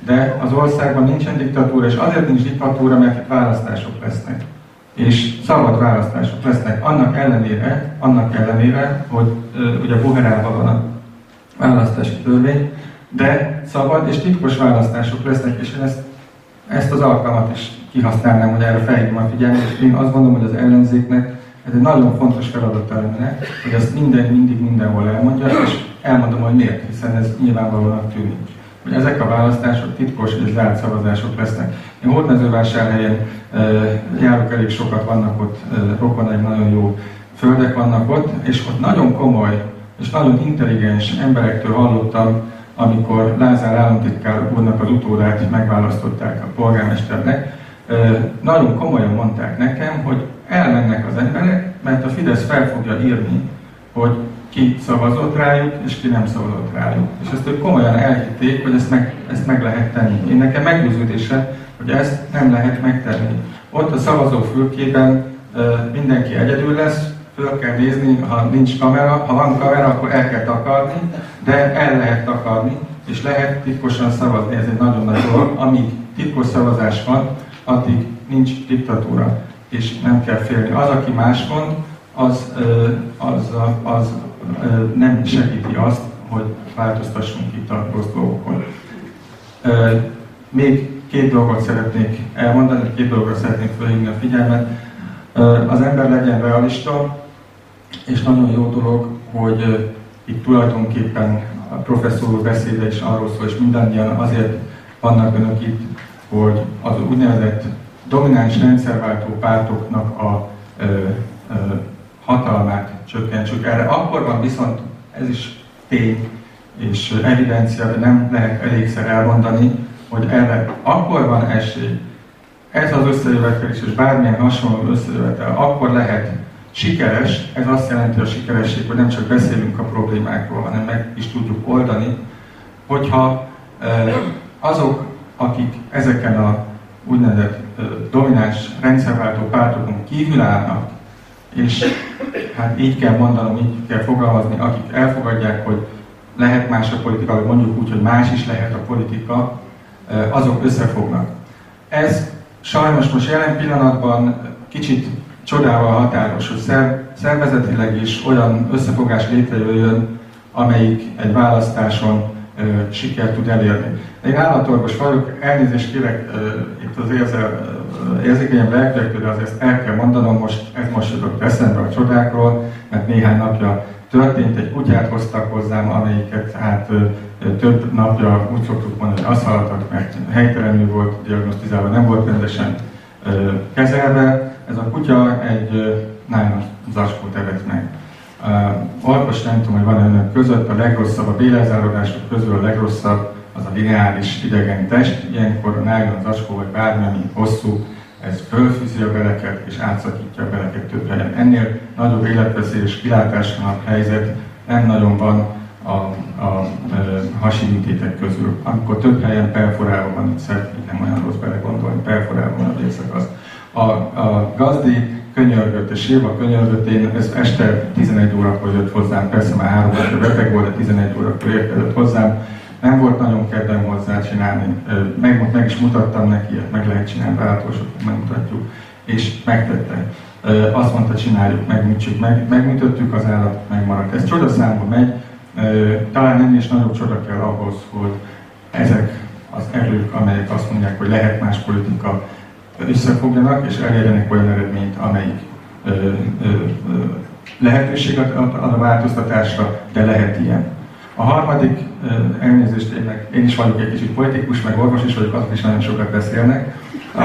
De az országban nincsen diktatúra, és azért nincs diktatúra, mert itt választások lesznek. És szabad választások lesznek. Annak ellenére, annak ellenére, hogy uh, ugye Buherában van a választási törvény, de szabad és titkos választások lesznek, és én ezt, ezt az alkalmat is kihasználnám, hogy erre felhívom a figyelmet, és én azt gondolom, hogy az ellenzéknek ez egy nagyon fontos feladata lenne, hogy ezt minden, mindig mindenhol elmondja, és elmondom, hogy miért, hiszen ez nyilvánvalóan tűnik. Hogy ezek a választások titkos és zárt szavazások lesznek. Én Hódmezővásárhelyen e, járok elég sokat, vannak ott e, rokonaim, nagyon jó földek vannak ott, és ott nagyon komoly és nagyon intelligens emberektől hallottam, amikor Lázár államtitkár úrnak az utódát megválasztották a polgármesternek, e, nagyon komolyan mondták nekem, hogy elmennek az emberek, mert a Fidesz fel fogja írni, hogy ki szavazott rájuk, és ki nem szavazott rájuk. És ezt ők komolyan elhitték, hogy ezt meg, ezt meg lehet tenni. Én nekem meggyőződése, hogy ezt nem lehet megtenni. Ott a szavazófülkében e, mindenki egyedül lesz, föl kell nézni, ha nincs kamera, ha van kamera, akkor el kell takarni, de el lehet takarni, és lehet titkosan szavazni. Ez egy nagyon nagy dolog. Amíg titkos szavazás van, addig nincs diktatúra, és nem kell félni. Az, aki más mond, az, az, az, az nem segíti azt, hogy változtassunk itt a rossz dolgokon. Még két dolgot szeretnék elmondani, két dologra szeretnék felhívni a figyelmet. Az ember legyen realista, és nagyon jó dolog, hogy itt tulajdonképpen a professzor úr beszéde is arról szól, és mindannyian azért vannak önök itt, hogy az úgynevezett domináns rendszerváltó pártoknak a ö, ö, hatalmát csökkentsük. Erre akkor van viszont, ez is tény és evidencia, de nem lehet elégszer elmondani, hogy erre akkor van esély, ez az összejövetel is, és bármilyen hasonló összejövetel, akkor lehet sikeres, ez azt jelenti a sikeresség, hogy nem csak beszélünk a problémákról, hanem meg is tudjuk oldani, hogyha azok, akik ezeken a úgynevezett domináns rendszerváltó pártokon kívül állnak, és hát így kell mondanom, így kell fogalmazni, akik elfogadják, hogy lehet más a politika, vagy mondjuk úgy, hogy más is lehet a politika, azok összefognak. Ez sajnos most jelen pillanatban kicsit csodával határos, hogy szervezetileg is olyan összefogás létrejöjjön, amelyik egy választáson ö, sikert tud elérni. Én állatorvos vagyok, elnézést kérek ö, itt az érzel, érzékenyebb lelkülettől, de azért el kell mondanom, most, ez most jutott eszembe a csodákról, mert néhány napja történt, egy kutyát hoztak hozzám, amelyiket hát ö, több napja úgy szoktuk mondani, hogy azt hallottak, mert helytelenül volt diagnosztizálva, nem volt rendesen ö, kezelve. Ez a kutya egy nájlon zacskót evett meg. Uh, Orvos nem tudom, hogy van önök között, a legrosszabb, a bélezárodások közül a legrosszabb az a lineáris idegen test. Ilyenkor a nájlon zacskó vagy bármi, ami hosszú, ez fölfűzi a beleket és átszakítja a beleket több helyen. Ennél nagyobb életveszélyes kilátástalan helyzet nem nagyon van a, a, a hasi műtétek közül. Amikor több helyen perforálva van, itt szert, így nem olyan rossz bele gondolni, perforálva van a vérszakasz. A, a gazdi könyörgött, és sírva könyörgött, én ez este tizenegy órakor jött hozzám, persze már három óra beteg volt, de tizenegy órakor érkezett hozzám. Nem volt nagyon kedvem hozzá csinálni, meg, meg is mutattam neki, ilyet meg lehet csinálni, változókat megmutatjuk, és megtette. Azt mondta, csináljuk, megműtsük, meg, megműtöttük, az állat megmaradt. Ez csodaszámba megy, talán ennél is nagyobb csoda kell ahhoz, hogy ezek az erők, amelyek azt mondják, hogy lehet más politika, összefogjanak és elérjenek olyan eredményt, amelyik ö, ö, ö, lehetőséget ad a változtatásra, de lehet ilyen. A harmadik, ö, elnézést én, én is vagyok egy kicsit politikus, meg orvos is vagyok, azok is nagyon sokat beszélnek. A,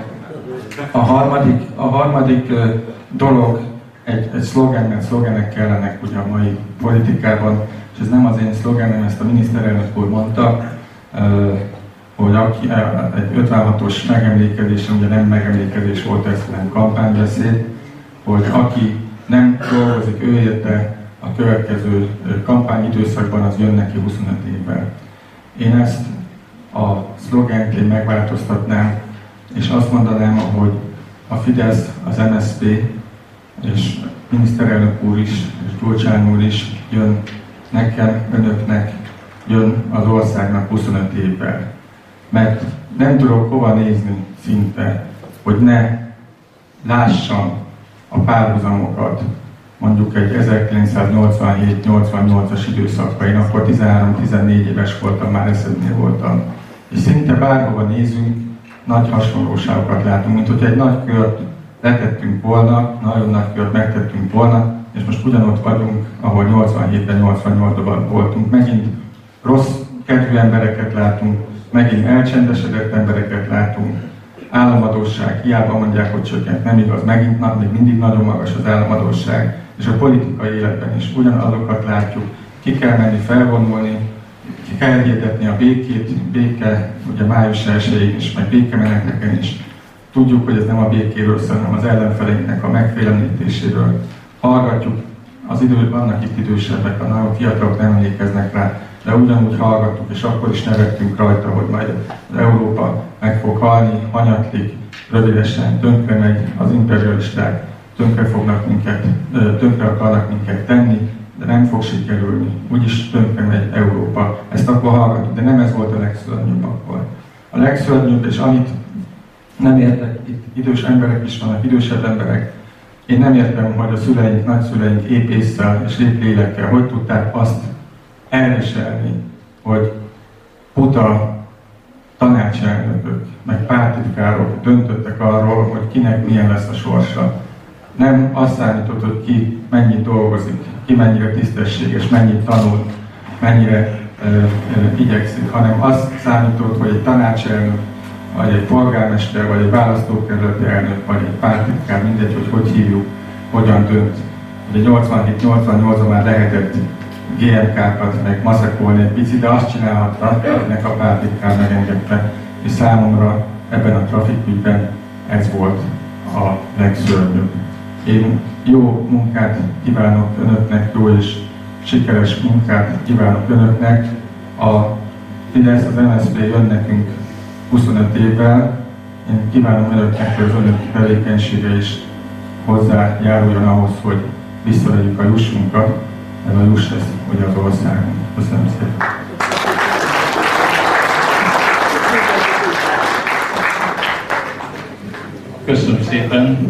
a harmadik, a harmadik ö, dolog egy, egy szlogen, mert szlogenek kellenek ugye a mai politikában, és ez nem az én szlogenem, ezt a miniszterelnök úr mondta, ö, hogy aki, egy ötvenhatos megemlékezés, ugye nem megemlékezés volt, ez nem kampánybeszéd, hogy aki nem dolgozik ő érte a következő kampányidőszakban, az jön neki huszonöt évvel. Én ezt a szlogent én megváltoztatnám, és azt mondanám, hogy a Fidesz, az em es zé pé és miniszterelnök úr is, és Gyurcsány úr is jön nekem, önöknek, jön az országnak huszonöt évvel. mert nem tudok hova nézni szinte, hogy ne lássam a párhuzamokat, mondjuk egy ezerkilencszáznyolcvanhét nyolcvannyolcas időszakban, én akkor tizenhárom-tizennégy éves voltam, már eszednél voltam. És szinte bárhova nézünk, nagy hasonlóságokat látunk, mint hogy egy nagy kört letettünk volna, nagyon nagy kört megtettünk volna, és most ugyanott vagyunk, ahol nyolcvanhétben, nyolcvannyolcban voltunk. Megint rossz kedvű embereket látunk, megint elcsendesedett embereket látunk. Államadósság, hiába mondják, hogy csökkent, nem igaz, megint még mindig nagyon magas az államadósság, és a politikai életben is ugyanazokat látjuk. Ki kell menni felvonulni, ki kell hirdetni a békét, béke, ugye május elsején is, meg békemeneteken is. Tudjuk, hogy ez nem a békéről szól, hanem az ellenfeleinknek a megfélemlítéséről. Hallgatjuk, az idő, vannak itt idősebbek, a nagyon fiatalok nem emlékeznek rá, de ugyanúgy hallgattuk, és akkor is nevettünk rajta, hogy majd az Európa meg fog halni, hanyatlik, rövidesen tönkre megy, az imperialisták tönkre fognak minket, tönkre akarnak minket tenni, de nem fog sikerülni, úgyis tönkre megy Európa. Ezt akkor hallgattuk, de nem ez volt a legszörnyűbb akkor. A legszörnyűbb, és amit nem értek, itt idős emberek is vannak, idősebb emberek, én nem értem, hogy a szüleink, nagyszüleink épp ésszel és épp lélekkel hogy tudták azt elviselni, hogy puta tanácselnökök, meg pártitkárok döntöttek arról, hogy kinek milyen lesz a sorsa. Nem azt számított, hogy ki mennyit dolgozik, ki mennyire tisztességes, mennyit tanul, mennyire ö, ö, igyekszik, hanem azt számított, hogy egy tanácselnök, vagy egy polgármester, vagy egy választókerületi elnök, vagy egy pártitkár, mindegy, hogy hogy hívjuk, hogyan dönt. Ugye nyolcvanhét nyolcvannyolcban már lehetett gé em ká-kat meg maszakolni egy picit, de azt csinálhatta, ennek a pártitkár megengedte, és számomra ebben a trafikügyben ez volt a legszörnyűbb. Én jó munkát kívánok önöknek, jó és sikeres munkát kívánok önöknek. A Fidesz, az em es zé pé jön nekünk huszonöt évvel. Én kívánom önöknek, hogy az önök tevékenysége is hozzájáruljon ahhoz, hogy visszavegyük a jussunkat, ez a juss lesz ugye az országunk. Köszönöm szépen! Köszönöm szépen!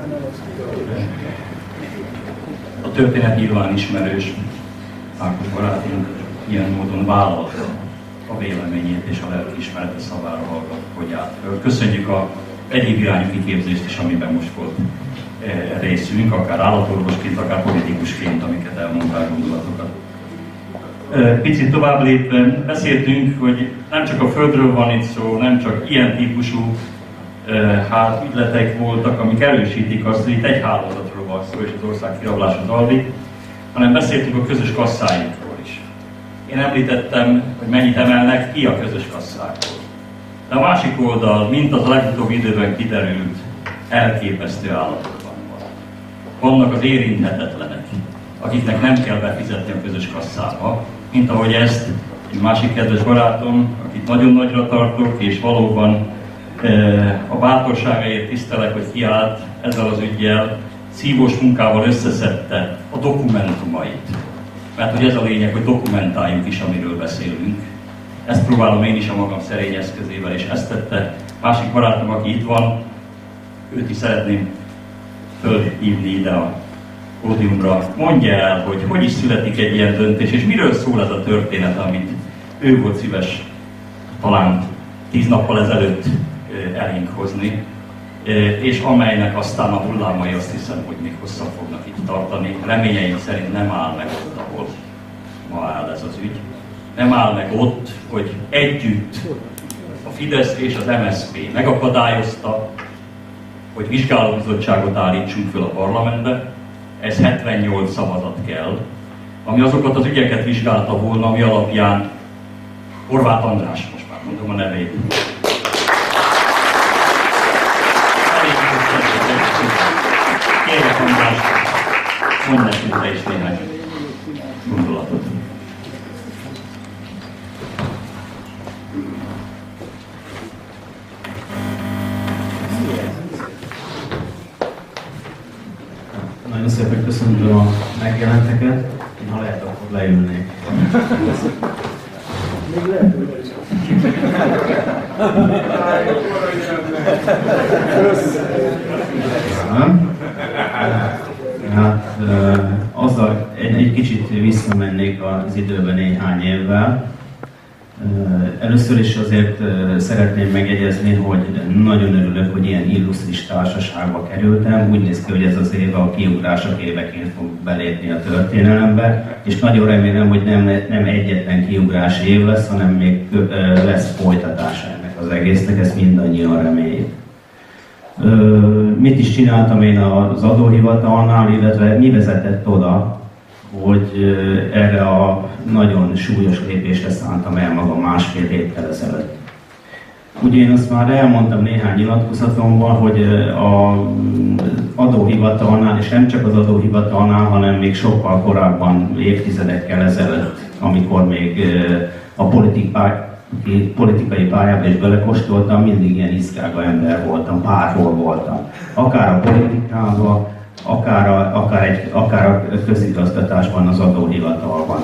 A történet nyilván ismerős. Ákos barátunk ilyen módon vállalta a véleményét és a lelkiismerete szavára hallgatkodját. Köszönjük a egyéb irányú kiképzést is, amiben most volt részünk, akár állatorvosként, akár politikusként, amiket elmondták, gondolatokat. Picit tovább lépve beszéltünk, hogy nem csak a Földről van itt szó, nem csak ilyen típusú hát, ügyletek voltak, amik erősítik azt, hogy itt egy hálózatról van szó, és az ország kirablása zajlik, hanem beszéltünk a közös kasszáinkról is. Én említettem, hogy mennyit emelnek ki a közös kasszákról. De a másik oldal, mint az a legutóbbi időben kiderült, elképesztő állapotban van. Vannak az érinthetetlenek, akiknek nem kell befizetni a közös kasszába, mint ahogy ezt egy másik kedves barátom, akit nagyon nagyra tartok, és valóban e, a bátorságáért tisztelek, hogy kiállt ezzel az üggyel, szívós munkával összeszedte a dokumentumait. Mert hogy ez a lényeg, hogy dokumentáljuk is, amiről beszélünk. Ezt próbálom én is a magam szerény eszközével, és ezt tette másik barátom, aki itt van, őt is szeretném fölhívni ide a pódiumra. Mondja el, hogy hogy is születik egy ilyen döntés, és miről szól ez a történet, amit ő volt szíves talán tíz nappal ezelőtt elénk hozni, és amelynek aztán a hullámai azt hiszem, hogy még hosszabb fognak itt tartani. Reményeim szerint nem áll meg ott, ahol ma áll ez az ügy. Nem áll meg ott, hogy együtt a Fidesz és az em es zé pé megakadályozta, hogy vizsgálóbizottságot állítsunk föl a parlamentbe. Ez hetvennyolc szavazat kell, ami azokat az ügyeket vizsgálta volna, ami alapján Horváth András, most már mondom a nevét. Kérlek András, mondd nekünk te is néhány gondolatot. Nagyon szépen köszönöm a megjelenteket. Én ha lehet, akkor leülnék. Hát, azzal egy, egy kicsit visszamennék az időben néhány évvel. Először is azért szeretném megjegyezni, hogy nagyon örülök, hogy ilyen illusztris társaságba kerültem. Úgy néz ki, hogy ez az év a kiugrások éveként fog belépni a történelembe, és nagyon remélem, hogy nem, nem egyetlen kiugrás év lesz, hanem még lesz folytatása ennek az egésznek, ezt mindannyian reméljük. Mit is csináltam én az adóhivatalnál, illetve mi vezetett oda, hogy erre a nagyon súlyos lépésre szántam el magam másfél héttel ezelőtt. Ugye én azt már elmondtam néhány nyilatkozatomban, hogy az adóhivatalnál, és nem csak az adóhivatalnál, hanem még sokkal korábban, évtizedekkel ezelőtt, amikor még a politikák, politikai pályába is belekóstoltam, mindig ilyen iszkága ember voltam, bárhol voltam. Akár a politikában, akár a, akár, egy, akár a közigazgatásban, az adóhivatalban.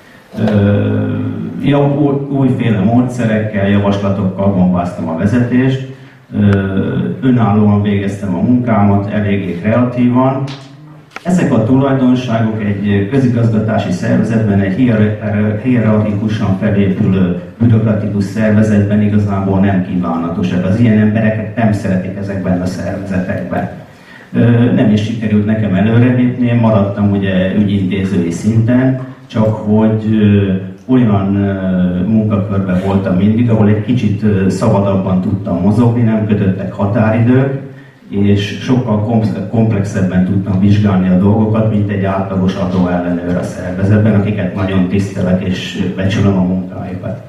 Ja, új, újféle módszerekkel, javaslatokkal bombáztam a vezetést, önállóan végeztem a munkámat, eléggé kreatívan. Ezek a tulajdonságok egy közigazgatási szervezetben, egy hierarchikusan felépülő bürokratikus szervezetben igazából nem kívánatosak. Az ilyen embereket nem szeretik ezekben a szervezetekben. Nem is sikerült nekem előrelépni, maradtam ugye ügyintézői szinten, csak hogy olyan munkakörben voltam mindig, ahol egy kicsit szabadabban tudtam mozogni, nem kötöttek határidők, és sokkal komplexebben tudtam vizsgálni a dolgokat, mint egy átlagos adóellenőr a szervezetben, akiket nagyon tisztelek és becsülöm a munkájukat.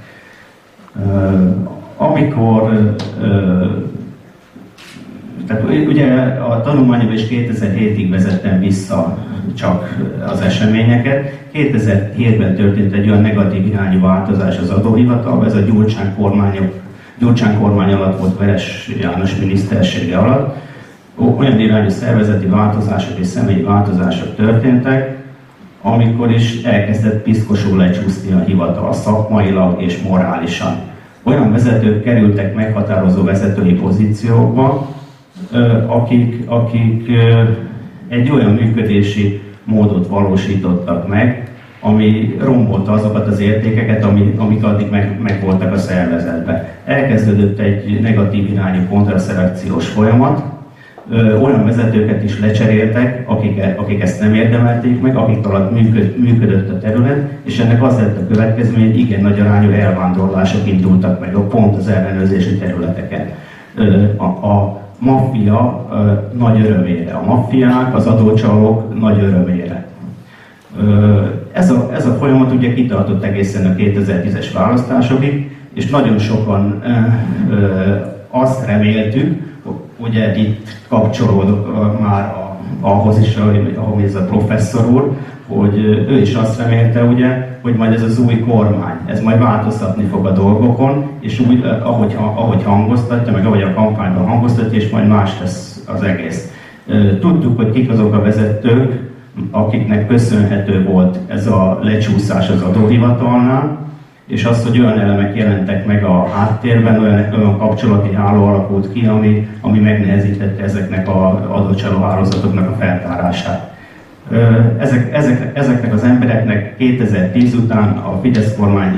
Amikor Tehát ugye a tanulmányban is kétezer-hétig vezettem vissza csak az eseményeket. kétezer-hétben történt egy olyan negatív irányú változás az adóhivatalban, ez a Gyurcsány kormány, Gyurcsány kormány alatt volt, Veres János minisztersége alatt. Olyan irányú szervezeti változások és személyi változások történtek, amikor is elkezdett piszkosul lecsúszni a hivatal szakmailag és morálisan. Olyan vezetők kerültek meghatározó vezetői pozíciókba, akik, akik egy olyan működési módot valósítottak meg, ami rombolta azokat az értékeket, ami, amik addig meg, meg voltak a szervezetben. Elkezdődött egy negatív irányú kontraszelekciós folyamat, olyan vezetőket is lecseréltek, akik, akik ezt nem érdemelték meg, akik alatt működ, működött a terület, és ennek az lett a következmény, hogy igen nagy arányú elvándorlások indultak meg a pont az ellenőrzési területeken. A, a maffia ö, nagy örömére, a maffiák, az adócsalók nagy örömére. Ö, ez, a, ez a folyamat ugye kitartott egészen a kétezer-tízes választásokig, és nagyon sokan ö, ö, azt reméltük, ugye itt kapcsolódok ö, már a, ahhoz is, ahhoz ez a professzor úr, hogy ő is azt remélte, ugye, hogy majd ez az új kormány, ez majd változtatni fog a dolgokon, és úgy, ahogy, ahogy hangoztatja, meg ahogy a kampányban hangoztatja, és majd más lesz az egész. Tudtuk, hogy kik azok a vezetők, akiknek köszönhető volt ez a lecsúszás az adóhivatalnál, és azt, hogy olyan elemek jelentek meg a háttérben, olyan, olyan kapcsolati háló alakult ki, ami, ami megnehezítette ezeknek az adócsaló hálózatoknak a feltárását. Ezek, ezek, ezeknek az embereknek kétezer-tíz után, a Fidesz kormány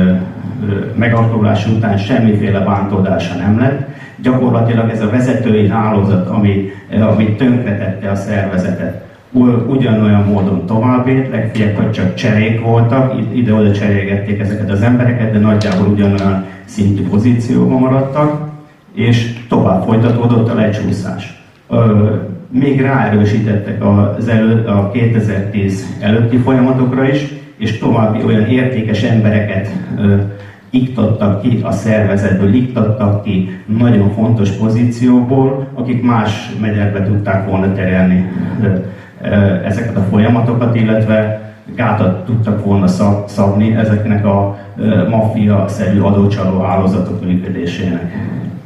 megalakulása után semmiféle bántódása nem lett. Gyakorlatilag ez a vezetői hálózat, ami, ami tönkretette a szervezetet, ugyanolyan módon tovább élt, legfeljebb csak cserék voltak, ide-oda cserélgették ezeket az embereket, de nagyjából ugyanolyan szintű pozícióban maradtak, és tovább folytatódott a lecsúszás. Még ráerősítettek az elő, a kétezer-tíz előtti folyamatokra is, és további olyan értékes embereket ö, iktattak ki a szervezetből, iktattak ki nagyon fontos pozícióból, akik más megyekbe tudták volna terelni ö, ö, ezeket a folyamatokat, illetve gátat tudtak volna szab, szabni ezeknek a ö, maffia-szerű adócsaló hálózatok működésének.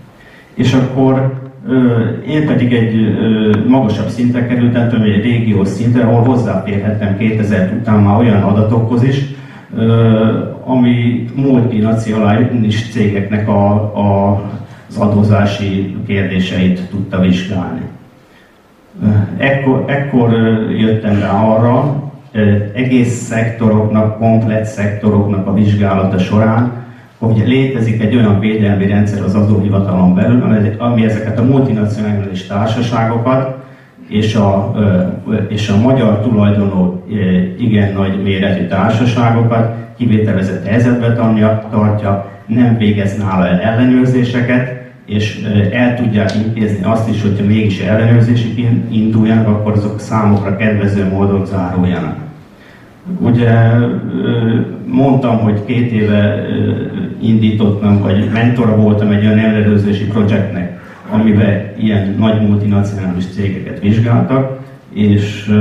És akkor én pedig egy magasabb szintre kerültem, egy régiós szintre, ahol hozzáférhettem kétezer után már olyan adatokhoz is, ami multinacionális cégeknek a, a, az adózási kérdéseit tudta vizsgálni. Ekkor, ekkor jöttem rá arra, egész szektoroknak, komplett szektoroknak a vizsgálata során, hogy létezik egy olyan védelmi rendszer az adóhivatalon belül, ami ezeket a multinacionális társaságokat és a, és a magyar tulajdonú igen nagy méretű társaságokat kivételezett helyzetbe tartja, nem végez nála el ellenőrzéseket, és el tudják intézni azt is, hogyha mégis ellenőrzések induljanak, akkor azok számokra kedvező módon záruljanak. Ugye mondtam, hogy két éve indítottam, vagy mentora voltam egy olyan ellenőrzési projektnek, amiben ilyen nagy multinacionális cégeket vizsgáltak, és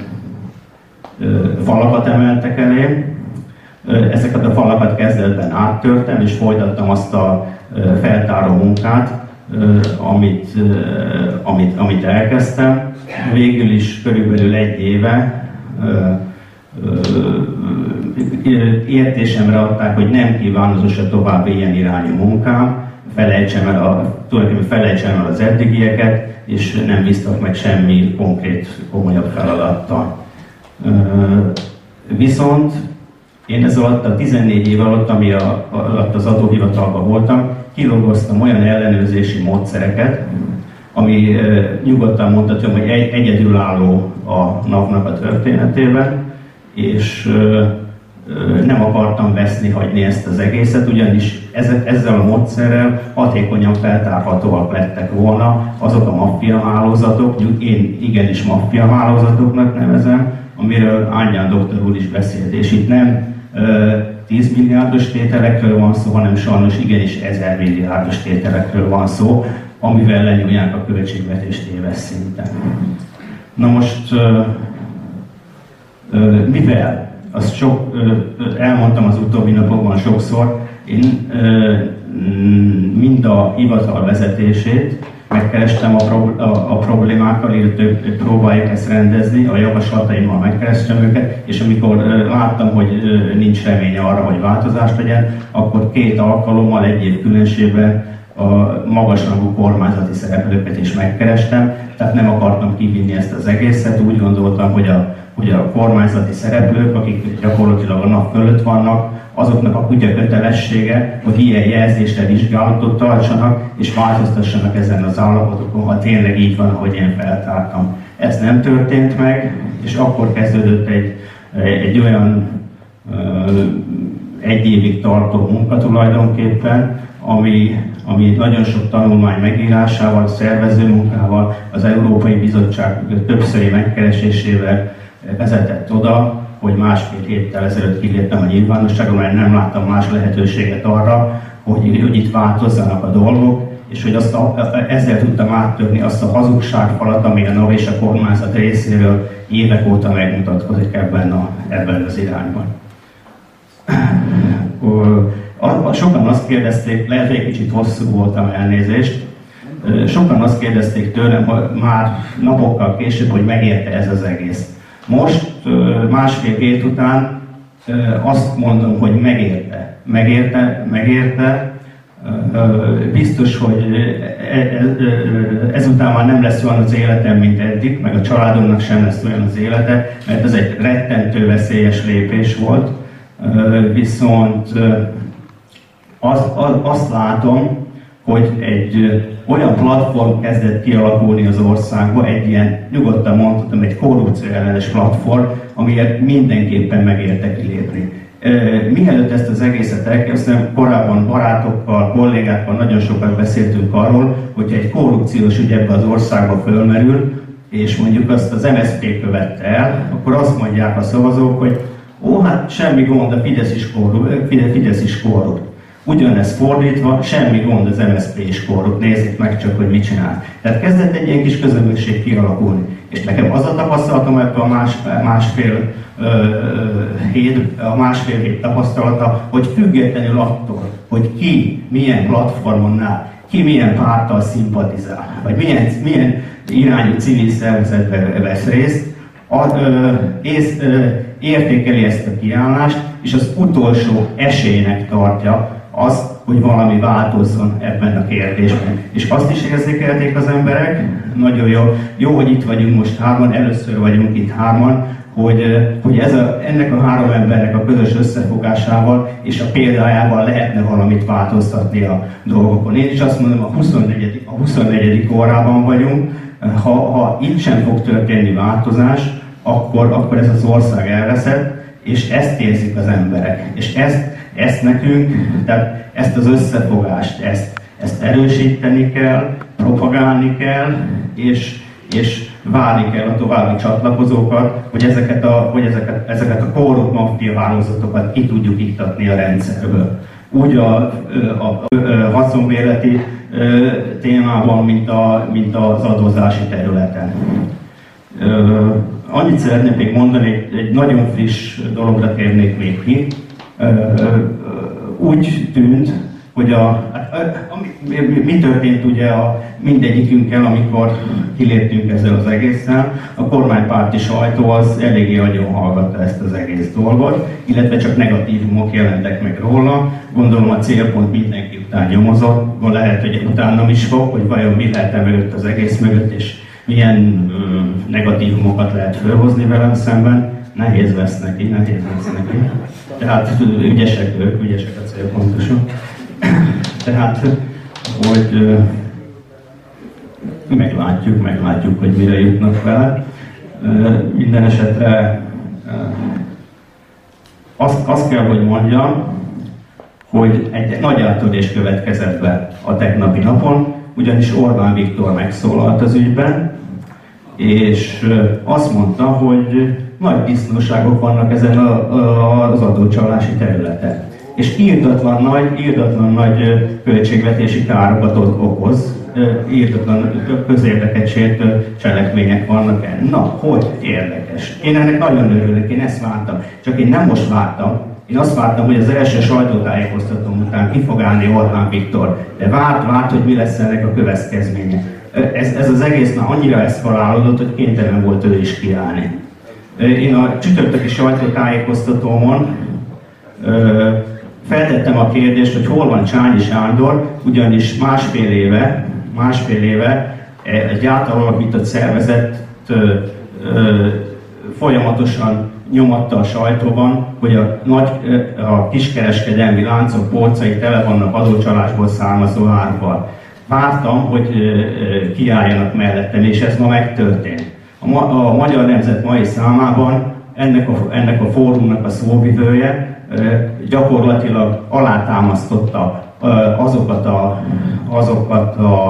falakat emeltek elém. Ezeket a falakat kezdetben áttörtem, és folytattam azt a feltáró munkát, amit, amit, amit elkezdtem. Végül is körülbelül egy éve értésemre adták, hogy nem kívánatos a további ilyen irányú munkám, felejtsem el, a, tulajdonképpen felejtsem el az eddigieket, és nem bíztak meg semmi konkrét, komolyabb feladattal. Viszont én ez alatt a tizennégy év alatt, ami a, alatt az adóhivatalban voltam, kilogoztam olyan ellenőrzési módszereket, ami e, nyugodtan mondhatom, hogy egy, egyedülálló a napnak a történetében, és e, e, nem akartam veszni, hagyni ezt az egészet, ugyanis ezzel a módszerrel hatékonyan feltárhatóak lettek volna azok a maffiahálózatok, én igenis maffiahálózatoknak nevezem, amiről Ányán doktor úr is beszélt, és itt nem tíz milliárdos tételekről van szó, hanem sajnos igenis ezer milliárdos tételekről van szó, amivel lenyúlják a költségvetést éves szinten. Na most, mivel? Azt sok, elmondtam az utóbbi napokban sokszor, én mind a hivatal vezetését megkerestem a, pro, a, a problémákkal, illetve próbáljuk ezt rendezni, a javaslataimmal megkerestem őket, és amikor láttam, hogy nincs remény arra, hogy változás legyen, akkor két alkalommal, egy év különbségben a magasrangú kormányzati szereplőket is megkerestem, tehát nem akartam kivinni ezt az egészet, úgy gondoltam, hogy a, hogy a kormányzati szereplők, akik gyakorlatilag a nap fölött vannak, azoknak a kutya kötelessége, hogy ilyen jelzésre vizsgálatot tartsanak, és változtassanak ezen az állapotokon, ha tényleg így van, ahogy én feltártam. Ez nem történt meg, és akkor kezdődött egy, egy olyan egy évig tartó munka tulajdonképpen, ami, ami nagyon sok tanulmány megírásával, szervező munkával, az Európai Bizottság többszöri megkeresésével vezetett oda, hogy másfél héttel ezelőtt kiléptem a nyilvánosságon, mert nem láttam más lehetőséget arra, hogy, hogy itt változzanak a dolgok, és hogy azt a, ezzel tudtam áttörni azt a hazugságfalat, ami a NAV és a kormányzat részéről évek óta megmutatkozik ebben, a, ebben az irányban. Sokan azt kérdezték, lehet, hogy egy kicsit hosszú voltam, elnézést, sokan azt kérdezték tőlem, hogy már napokkal később, hogy megérte ez az egész. Most, másfél hét után azt mondom, hogy megérte. Megérte, megérte. Biztos, hogy ezután már nem lesz olyan az életem, mint eddig, meg a családomnak sem lesz olyan az élete, mert ez egy rettentő veszélyes lépés volt. Viszont azt, azt látom, hogy egy olyan platform kezdett kialakulni az országban, egy ilyen, nyugodtan mondhatom, egy korrupció ellenes platform, amiért mindenképpen megérte kilépni. Mielőtt ezt az egészet elkezdtem, korábban barátokkal, kollégákkal nagyon sokat beszéltünk arról, hogyha egy korrupciós ügy ebbe az országba fölmerül, és mondjuk azt az em es zé pé követte el, akkor azt mondják a szavazók, hogy ó, hát semmi gond, a Fidesz is korrupt. Fidesz is korrupt. Ugyanez fordítva, semmi gond, az em es zé pé is korrupt, nézzék meg csak, hogy mit csinál. Tehát kezdett egy ilyen kis közösség kialakulni. És nekem az a tapasztalatom ebben a más, másfél, ö, hét, a másfél hét tapasztalata, hogy függetlenül attól, hogy ki milyen platformon áll, ki milyen párttal szimpatizál, vagy milyen, milyen irányú civil szervezetben vesz részt, a, ö, ész, ö, értékeli ezt a kiállást, és az utolsó esélynek tartja az, hogy valami változzon ebben a kérdésben. És azt is érzékelték az emberek, nagyon jó, jó, hogy itt vagyunk most hárman, először vagyunk itt hárman, hogy, hogy ez a, ennek a három embernek a közös összefogásával és a példájával lehetne valamit változtatni a dolgokon. Én is azt mondom, a huszonnegyedik a huszonnegyedik órában vagyunk, ha, ha itt sem fog történni változás, akkor, akkor ez az ország elveszett, és ezt érzik az emberek. És ezt, ezt nekünk, tehát ezt az összefogást, ezt, ezt erősíteni kell, propagálni kell, és, és várni kell a további csatlakozókat, hogy ezeket a, hogy ezeket, ezeket a korrupt maffia hálózatokat ki tudjuk iktatni a rendszerből. Úgy a, a, a haszonbérleti témában, mint, a, mint az adózási területen. Annyit szeretnék még mondani, egy, egy nagyon friss dologra térnék még ki. Úgy tűnt, hogy a, mi, mi történt ugye a mindegyikünkkel, amikor kiléptünk ezzel az egésszel, a kormánypárti sajtó az eléggé nagyon hallgatta ezt az egész dolgot, illetve csak negatívumok jelentek meg róla. Gondolom a Célpont mindenki után nyomozott, lehet, hogy utánam is fog, hogy vajon mi lehet mögött az egész mögött, és milyen ö, negatívumokat lehet felhozni velem szemben. Nehéz lesz neki, nehéz lesz neki. Tehát ügyesek ők, ügyesek a Célpontosok. Tehát, hogy meglátjuk, meglátjuk, hogy mire jutnak vele. Minden esetre azt, azt kell, hogy mondjam, hogy egy nagy áttörés következett be a tegnapi napon, ugyanis Orbán Viktor megszólalt az ügyben, és azt mondta, hogy nagy disznóságok vannak ezen a, a, az adócsalási területen. És írdatlan nagy, írdatlan nagy költségvetési károkat okoz, írdatlan közérdeket sértő cselekmények vannak el. Na, hogy érdekes. Én ennek nagyon örülök, én ezt vártam. Csak én nem most vártam, én azt vártam, hogy az első sajtótájékoztatóm után ki fog állni Orbán Viktor. De várt, várt, hogy mi lesz ennek a következménye. Ez, ez az egész már annyira eszkalálódott, hogy kénytelen volt ő is kiállni. Én a csütörtöki sajtótájékoztatómon feltettem a kérdést, hogy hol van Csányi Sándor, ugyanis másfél éve, másfél éve egy általalakított szervezet ö, ö, folyamatosan nyomatta a sajtóban, hogy a, nagy, a kiskereskedelmi láncok polcai tele vannak adócsalásból származó áruval. Vártam, hogy ö, kiálljanak mellettem, és ez ma megtörtént. A, ma, a Magyar Nemzet mai számában ennek a, ennek a fórumnak a szóvivője gyakorlatilag alátámasztotta azokat a, azokat a,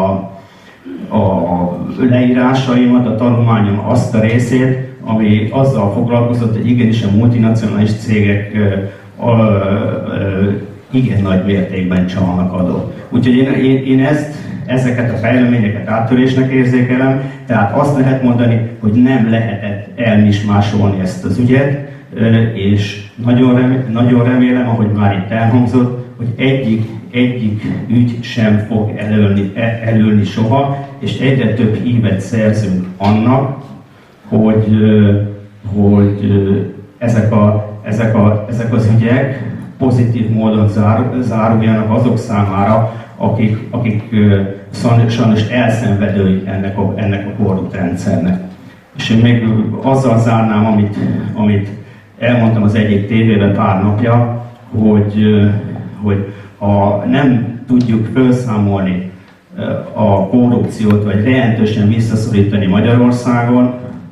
a leírásaimat, a tanulmányom azt a részét, ami azzal foglalkozott, hogy igenis a multinacionális cégek a, a, a, igen nagy mértékben csalnak adót. Úgyhogy én, én, én ezt, ezeket a fejleményeket áttörésnek érzékelem, tehát azt lehet mondani, hogy nem lehetett elmismásolni ezt az ügyet, és nagyon remélem, nagyon remélem, ahogy már itt elhangzott, hogy egyik, egyik ügy sem fog elölni, elülni soha, és egyre több hívet szerzünk annak, hogy, hogy ezek, a, ezek, a, ezek az ügyek pozitív módon zárul, záruljanak azok számára, akik, akik sajnos elszenvedői ennek a, ennek a korrupt rendszernek. És én még azzal zárnám, amit, amit elmondtam az egyik tévében pár napja, hogy, hogy ha nem tudjuk felszámolni a korrupciót, vagy jelentősen visszaszorítani Magyarországon,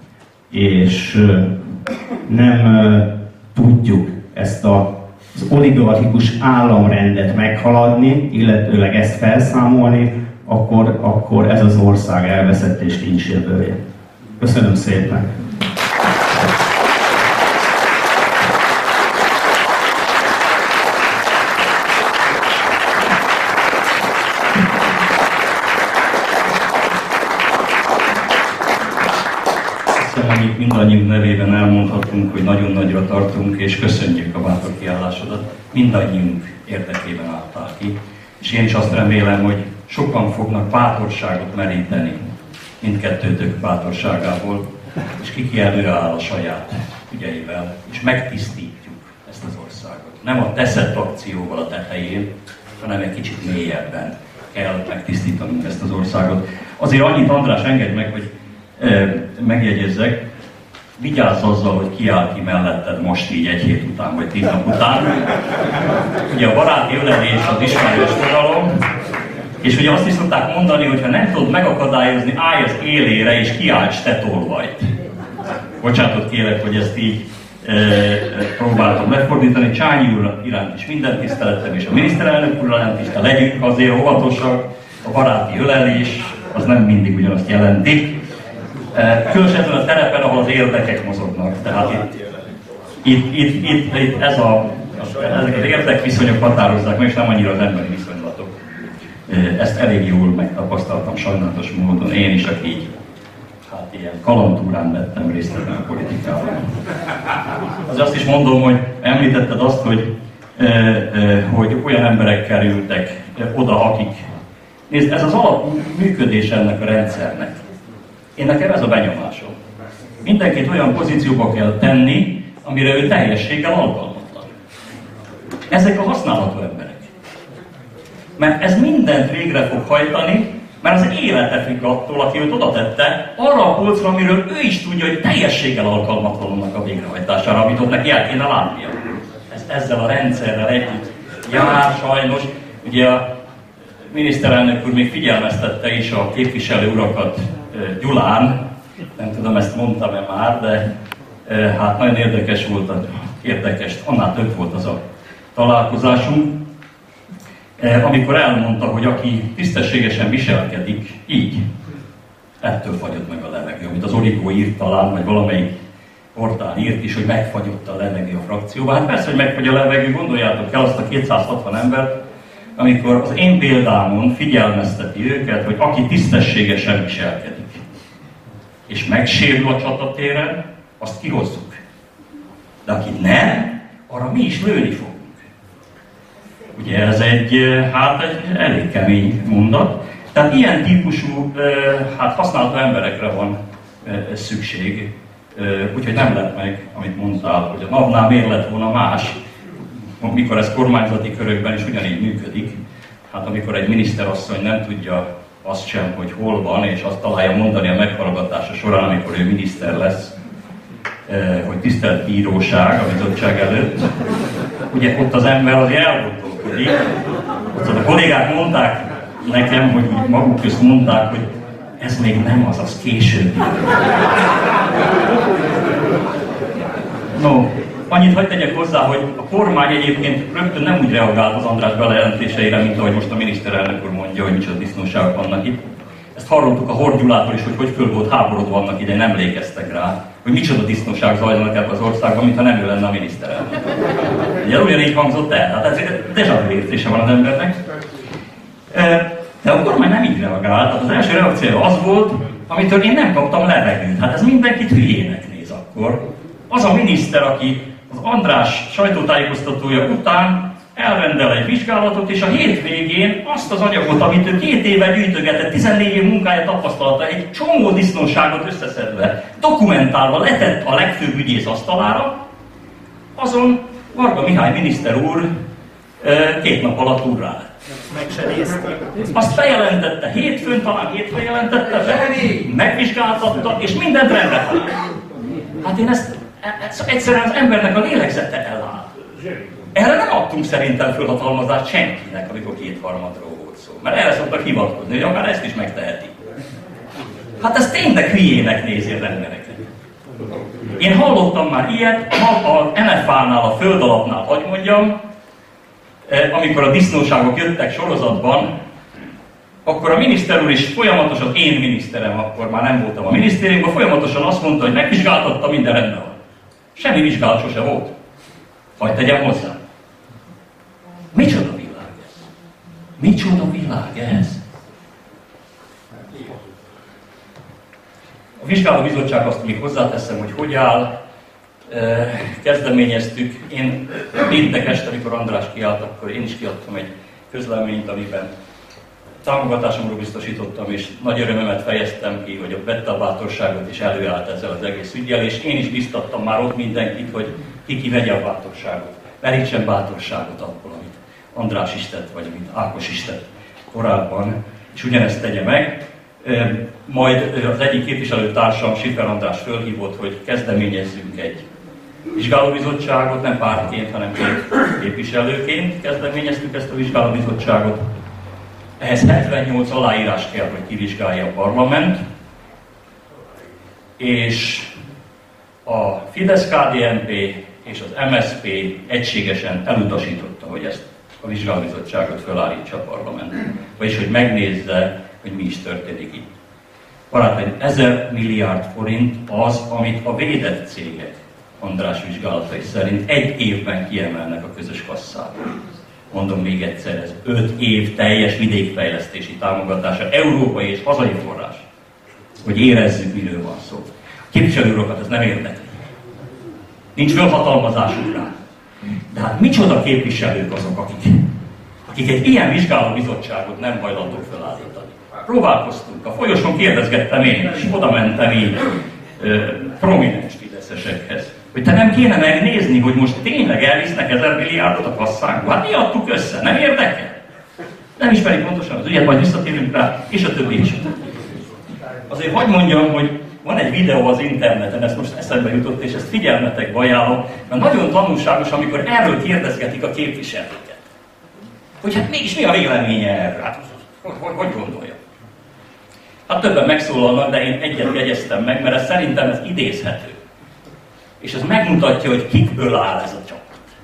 és nem tudjuk ezt az oligarchikus államrendet meghaladni, illetőleg ezt felszámolni, akkor, akkor ez az ország elveszett és nincs jövője. Köszönöm szépen! Annyit mindannyiunk nevében elmondhatunk, hogy nagyon nagyra tartunk, és köszönjük a bátor kiállásodat. Mindannyiunk érdekében álltál ki, és én is azt remélem, hogy sokan fognak bátorságot meríteni mindkettőtök bátorságából, és ki ki előáll a saját ügyeivel, és megtisztítjuk ezt az országot. Nem a teszett akcióval a tetején, hanem egy kicsit mélyebben kell megtisztítanunk ezt az országot. Azért annyit, András, engedj meg, hogy e, megjegyezzek, vigyázz azzal, hogy ki áll ki melletted most így egy hét után, vagy tíz nap után. Ugye a baráti ölelés az ismerős fogalom, és ugye azt is szokták mondani, hogy ha nem tudod megakadályozni, állj az élére és kiálts te tolvajt. Bocsánatot kérek, hogy ezt így e, e, próbáltam lefordítani. Csányi úr iránt is minden tiszteletem, és a miniszterelnök úr iránt is, de legyünk azért óvatosak, a baráti ölelés az nem mindig ugyanazt jelenti. E, különösen a terepen, ahol az érdekek mozognak. Tehát itt, itt, itt, itt, itt ez a, ezek az érdekviszonyok határozzák meg, és nem annyira az emberi viszonylatok. E, ezt elég jól megtapasztaltam sajnálatos módon, én is, aki így hát ilyen kalandúrán vettem részt ebben a politikában. Az azt is mondom, hogy említetted azt, hogy, e, e, hogy olyan emberek kerültek oda, akik... Nézd, ez az alapú működés ennek a rendszernek. Én nekem ez a benyomásom. Mindenkit olyan pozícióba kell tenni, amire ő teljességgel alkalmatlan. Ezek a használható emberek. Mert ez mindent végre fog hajtani, mert az élete függ attól, aki őt oda tette, arra a polcra, amiről ő is tudja, hogy teljességgel alkalmatlannak a végrehajtására, amit ott neki el kéne látnia. Ez ezzel a rendszerrel együtt jár sajnos. Ugye a miniszterelnök úr még figyelmeztette is a képviselő urakat Gyulán, nem tudom, ezt mondtam-e már, de hát nagyon érdekes volt, érdekes, annál több volt az a találkozásunk, amikor elmondta, hogy aki tisztességesen viselkedik, így, ettől fagyott meg a levegő, amit az Origó írt talán, vagy valamelyik portál írt is, hogy megfagyott a levegő a frakcióban. Hát persze, hogy megfagy a levegő, gondoljátok el azt a kétszázhatvan embert, amikor az én példámon figyelmezteti őket, hogy aki tisztességesen viselkedik, és megsérül a csatatéren, azt kihozzuk. De aki nem, arra mi is lőni fogunk. Ugye ez egy, hát egy elég kemény mondat. Tehát ilyen típusú, hát használható emberekre van szükség. Úgyhogy nem lett meg, amit mondtál, hogy a NAV-nál miért lett volna más, mikor ez kormányzati körökben is ugyanígy működik. Hát amikor egy miniszterasszony nem tudja azt sem, hogy hol van, és azt találja mondani a meghallgatása során, amikor ő miniszter lesz, hogy tisztelt bíróság a bizottság előtt. Ugye ott az ember azért elgondolkodik. Ott a kollégák mondták nekem, hogy maguk közt mondták, hogy ez még nem az, az később. No, annyit hadd tegyek hozzá, hogy a kormány egyébként rögtön nem úgy reagált az András bejelentéseire, mint ahogy most a miniszterelnök úr mondja, hogy micsoda disznóságok vannak itt. Ezt hallottuk a Horn Gyulától is, hogy hogy föl volt háborodva annak idején, emlékeztek rá, hogy micsoda disznóság zajlanak ebben az országban, mintha nem ő lenne a miniszterelnök. Ugye ugyanígy hangzott el, hát ez déjà vu érzése van az embernek. De a kormány nem így reagált, az első reakció az volt, amitől én nem kaptam levegőt. Hát ez mindenkit hülyének néz akkor. Az a miniszter, aki az András sajtótájékoztatója után elrendel egy vizsgálatot, és a hétvégén azt az anyagot, amit ő két éve gyűjtögetett, tizennégy év munkája tapasztalata, egy csomó disznóságot összeszedve, dokumentálva letett a legfőbb ügyész asztalára, azon Varga Mihály miniszter úr két nap alatt urrál. Meg se nézték. Azt bejelentette hétfőn, talán hétfőn jelentette be, megvizsgáltatta, és mindent rendbe talált. Hát én ezt, ezt egyszerűen az embernek a lélegzete eláll. Erre nem adtunk szerintem fölhatalmazást senkinek, amikor kétharmadról volt szó. Mert erre szoktak hivatkozni, hogy akár ezt is megteheti. Hát ez tényleg hülyének nézi az embereket. Én hallottam már ilyet az en ef á-nál, a Földalapnál, hogy mondjam, amikor a disznóságok jöttek sorozatban, akkor a miniszter úr is folyamatosan, én miniszterem, akkor már nem voltam a minisztériumban, folyamatosan azt mondta, hogy megvizsgáltatta, minden rendben van. Semmi vizsgálat sose volt. Hadd tegyem hozzá. Micsoda világ ez? Micsoda világ ez? A vizsgálóbizottság, azt még hozzáteszem, hogy hogy áll, kezdeményeztük. Én péntek este, amikor András kiállt, akkor én is kiadtam egy közleményt, amiben támogatásomról biztosítottam, és nagy örömömet fejeztem ki, hogy vette a bátorságot és előállt ezzel az egész üggyel, és én is biztattam már ott mindenkit, hogy ki ki vegye a bátorságot. Merítsen bátorságot abból, amit András is tett, vagy amit Ákos is tett korábban, és ugyanezt tegye meg. Majd az egyik képviselőtársam, Schiffer András fölhívott, hogy kezdeményezzünk egy vizsgálóbizottságot, nem pártként, hanem képviselőként kezdeményeztük ezt a vizsgálóbizottságot. Ehhez hetvennyolc aláírás kell, hogy kivizsgálja a parlament, és a Fidesz-ká dé en pé és az em es zé pé egységesen elutasította, hogy ezt a vizsgálóbizottságot felállítsa a parlament. Vagyis, hogy megnézze, hogy mi is történik itt. Barátaim, ezer milliárd forint az, amit a védett cégek András vizsgálatai szerint egy évben kiemelnek a közös kasszába. Mondom még egyszer, ez öt év teljes vidékfejlesztési támogatása, európai és hazai forrás, hogy érezzük, miről van szó. A képviselőrokat ez nem érdekli. Nincs fölhatalmazásuk rá. De hát micsoda képviselők azok, akik, akik egy ilyen vizsgálóbizottságot nem hajlandók felállítani. Próbálkoztunk, a folyosón kérdezgettem én, és oda mentem így ö, prominens fideszesekhez, hogy te nem kéne megnézni, hogy most tényleg elvisznek ezer milliárdot a kasszánkba. Hát mi adtuk össze, nem érdekel? Nem ismeri pontosan az ügyet, majd visszatérünk rá, és a többi is. Azért hagyd mondjam, hogy van egy videó az interneten, ezt most eszembe jutott, és ezt figyelmetekbe ajánlom, mert nagyon tanulságos, amikor erről kérdezgetik a képviselőket. Hogy hát mégis mi a véleménye erről? Hát, hogy, hogy, hogy gondolja? Hát többen megszólalnak, de én egyet jegyeztem meg, mert ez szerintem ez idézhető. És ez megmutatja, hogy kikből áll ez a csapat.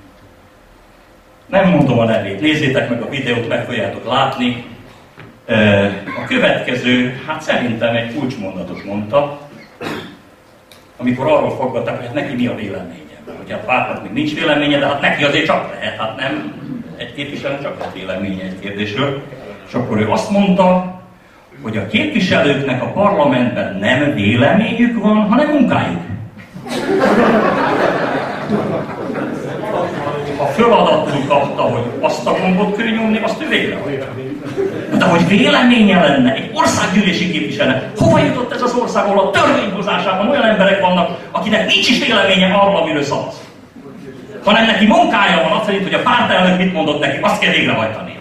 Nem mondom a nevét, nézzétek meg a videót, meg fogjátok látni. A következő, hát szerintem egy kulcsmondatot mondta, amikor arról foggatták, hogy hát neki mi a véleménye. Hogy a pártnak még nincs véleménye, de hát neki azért csak lehet, hát nem egy képviselő csak lehet véleménye egy kérdésről. És akkor ő azt mondta, hogy a képviselőknek a parlamentben nem véleményük van, hanem munkájuk. A feladatul kapta, hogy azt a gombot kell nyomni, azt ő végrehajtja. De hogy véleménye lenne egy országgyűlési képviselő, hova jutott ez az ország, ahol a törvényhozásában olyan emberek vannak, akinek nincs is véleménye arról, amiről szavaz. Hanem neki munkája van, azt szerint, hogy a pártelnök mit mondott neki, azt kell végrehajtani.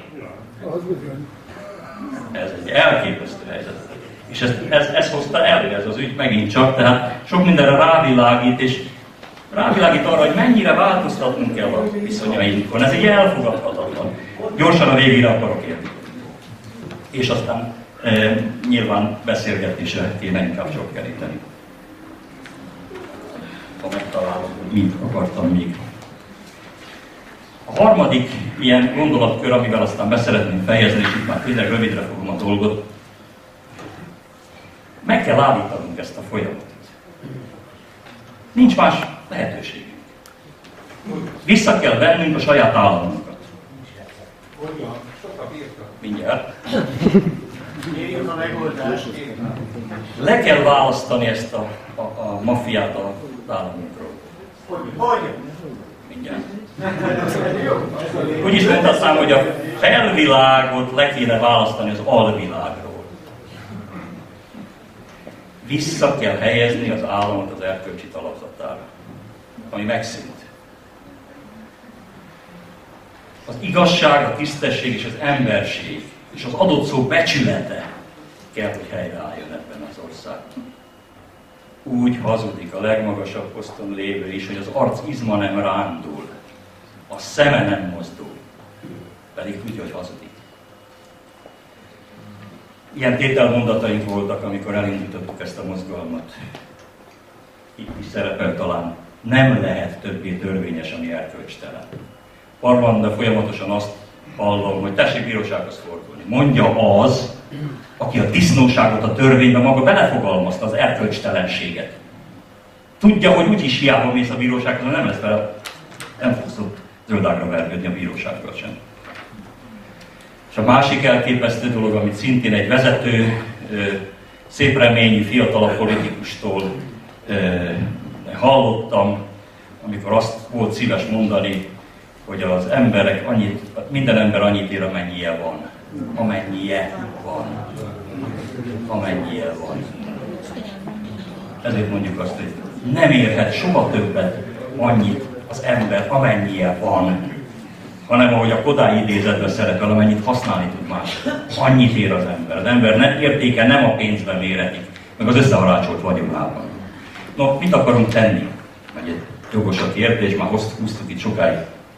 Ez egy elképesztő helyzet. És ez, ez, ez hozta elő, ez az ügy megint csak, tehát sok mindenre rávilágít, és rávilágít arra, hogy mennyire változtatnunk kell a viszonyainkon. Ez egy elfogadhatatlan. Gyorsan a végére akarok érni. És aztán e, nyilván beszélgetni se kéne, inkább csak keríteni. Ha megtalálom, hogy mit akartam még. A harmadik ilyen gondolatkör, amivel aztán beszeretném fejezni, és itt már tényleg rövidre fogom a dolgot, meg kell állítanunk ezt a folyamatot. Nincs más lehetőségünk. Vissza kell vennünk a saját államunkat. Mindjárt. Le kell választani ezt a, a, a maffiát az államunkról. Mindjárt. Úgy is mondhatnám, hogy a felvilágot le kéne választani az alvilágról. Vissza kell helyezni az államot az erkölcsi talapzatára, ami megszűnt. Az igazság, a tisztesség és az emberség, és az adott szó becsülete kell, hogy helyreálljon ebben az országban. Úgy hazudik a legmagasabb poszton lévő is, hogy az arc izma nem rándul, a szeme nem mozdul, pedig tudja, hogy hazudik. Ilyen tételmondataink voltak, amikor elindítottuk ezt a mozgalmat. Itt is szerepel talán, nem lehet többé törvényes, ami erkölcstelen. Parlamentben folyamatosan azt hallom, hogy tessék bírósághoz fordulni. Mondja az, aki a disznóságot a törvénybe maga belefogalmazta, az erkölcstelenséget. Tudja, hogy úgyis hiába mész a bírósághoz, nem lesz fel, nem fogsz ott zöldágra vergődni a bírósággal sem. És a másik elképesztő dolog, amit szintén egy vezető, szép reményű fiatalabb politikustól hallottam, amikor azt volt szíves mondani, hogy az emberek annyit, minden ember annyit ér, amennyije van. amennyie van. Amennyie van. Ezért mondjuk azt, hogy nem érhet soha többet annyit az ember, amennyie van, hanem ahogy a Kodály idézetben szerepel, amennyit használni tud más. Annyit ér az ember. Az ember nem értéke nem a pénzben méretik, meg az összeharácsolt vagyonában. No, mit akarunk tenni? Meg egy jogos a kérdés, már húztuk itt sokáig.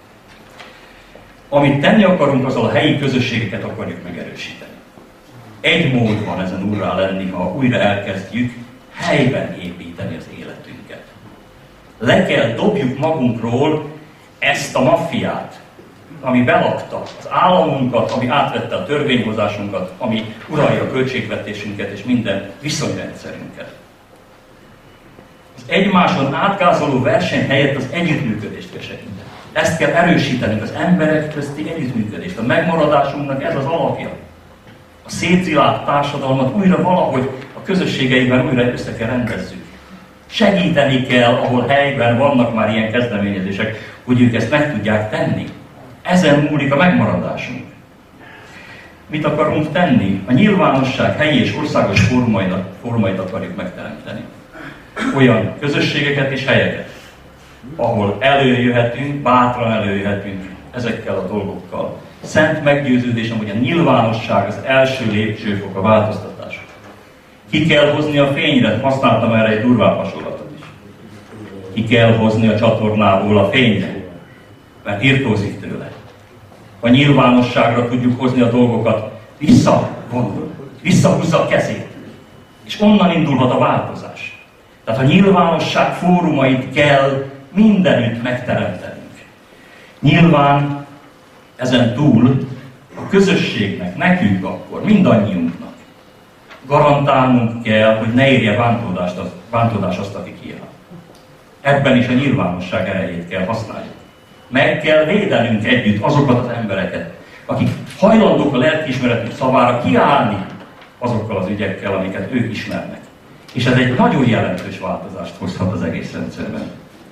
Amit tenni akarunk, azzal a helyi közösségeket akarjuk megerősíteni. Egy mód van ezen úrrá lenni, ha újra elkezdjük helyben építeni az életünket. Le kell dobjuk magunkról ezt a maffiát, ami belakta az államunkat, ami átvette a törvényhozásunkat, ami uralja a költségvetésünket és minden viszonyrendszerünket. Az egymáson átgázoló verseny helyett az együttműködést kell segíteni. Ezt kell erősítenünk, az emberek közti együttműködést. A megmaradásunknak ez az alapja. A szétzilált társadalmat újra valahogy a közösségeiben újra össze kell rendezzük. Segíteni kell, ahol helyben vannak már ilyen kezdeményezések, hogy ők ezt meg tudják tenni. Ezen múlik a megmaradásunk. Mit akarunk tenni? A nyilvánosság helyi és országos formait, formait akarjuk megteremteni. Olyan közösségeket és helyeket, ahol előjöhetünk, bátran előjöhetünk ezekkel a dolgokkal. Szent meggyőződésem, hogy a nyilvánosság az első lépcsőfok a változtatások. Ki kell hozni a fényre, használtam erre egy durvább hasonlatot is. Ki kell hozni a csatornából a fényre, mert irtózik tőle. A nyilvánosságra tudjuk hozni a dolgokat, visszavonul, visszahúzza a kezét, és onnan indulhat a változás. Tehát a nyilvánosság fórumait kell mindenütt megteremtenünk. Nyilván ezen túl a közösségnek, nekünk akkor, mindannyiunknak garantálnunk kell, hogy ne érje bántódást, bántódás azt, aki kiáll. Ebben is a nyilvánosság erejét kell használjuk. Meg kell védenünk együtt azokat az embereket, akik hajlandók a lelkiismeretük szavára kiállni azokkal az ügyekkel, amiket ők ismernek. És ez egy nagyon jelentős változást hozhat az egész rendszerben.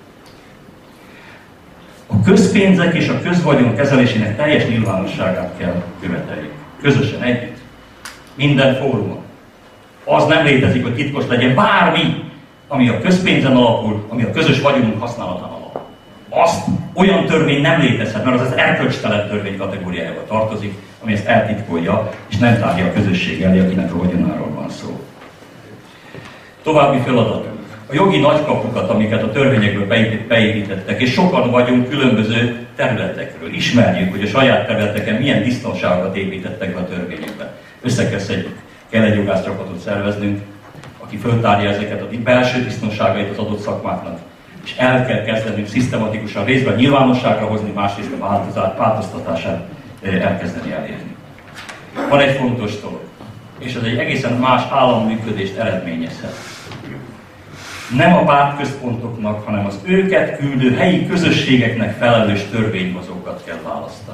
A közpénzek és a közvagyon kezelésének teljes nyilvánosságát kell követeljük. Közösen, együtt. Minden fórumon. Az nem létezik, hogy titkos legyen bármi, ami a közpénzen alapul, ami a közös vagyonunk használatán alapul. Azt olyan törvény nem létezhet, mert az az erkölcstelen törvény kategóriájába tartozik, ami ezt eltitkolja, és nem tárja a közösség elé, akinek a vagyonáról van szó. További feladatunk. A jogi nagykapukat, amiket a törvényekből beépítettek, és sokan vagyunk különböző területekről. Ismerjük, hogy a saját területeken milyen biztonságokat építettek be a törvényekbe. Össze kell szedjük. Kell egy jogászcsapatot szerveznünk, aki föltárja ezeket a belső biztonságait az adott szakmáknak. És el kell kezdenünk szisztematikusan részben nyilvánosságra hozni, másrészt a változtatását elkezdeni elérni. Van egy fontos dolog, és ez egy egészen más államműködést eredményezhet. Nem a pártközpontoknak, hanem az őket küldő helyi közösségeknek felelős törvényhozókat kell választani.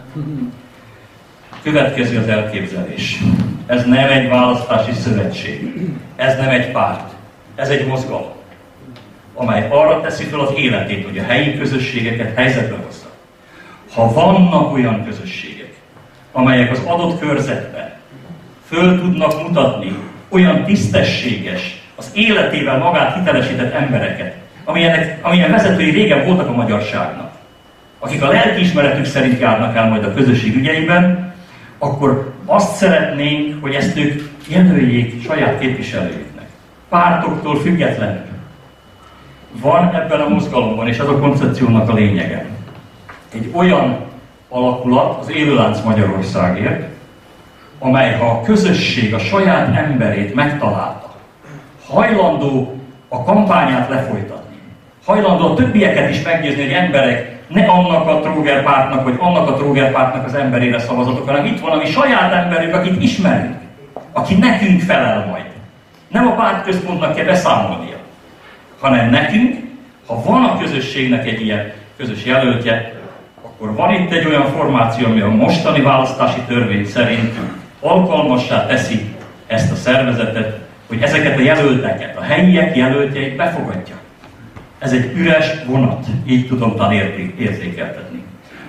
Következő az elképzelés. Ez nem egy választási szövetség, ez nem egy párt, ez egy mozgalom, amely arra teszi fel az életét, hogy a helyi közösségeket helyzetbe hozza. Ha vannak olyan közösségek, amelyek az adott körzetben föl tudnak mutatni olyan tisztességes, az életével magát hitelesített embereket, amilyenek, amilyen vezetői régen voltak a magyarságnak, akik a lelkiismeretük szerint járnak el majd a közösség ügyeiben, akkor azt szeretnénk, hogy ezt ők jelöljék saját képviselőjüknek. Pártoktól függetlenül. Van ebben a mozgalomban, és ez a koncepciónak a lényege. Egy olyan alakulat, az Élőlánc Magyarországért, amely ha a közösség a saját emberét megtalálta, hajlandó a kampányát lefolytatni, hajlandó a többieket is meggyőzni, hogy emberek ne annak a Tróger pártnak, vagy annak a Tróger pártnak az emberére szavazatok, hanem itt van a mi saját emberünk, akit ismerünk, aki nekünk felel majd. Nem a pártközpontnak kell beszámolnia, hanem nekünk, ha van a közösségnek egy ilyen közös jelöltje, akkor van itt egy olyan formáció, ami a mostani választási törvény szerint alkalmassá teszi ezt a szervezetet, hogy ezeket a jelölteket, a helyiek jelöltjeit befogadja. Ez egy üres vonat, így tudom talán érzékeltetni.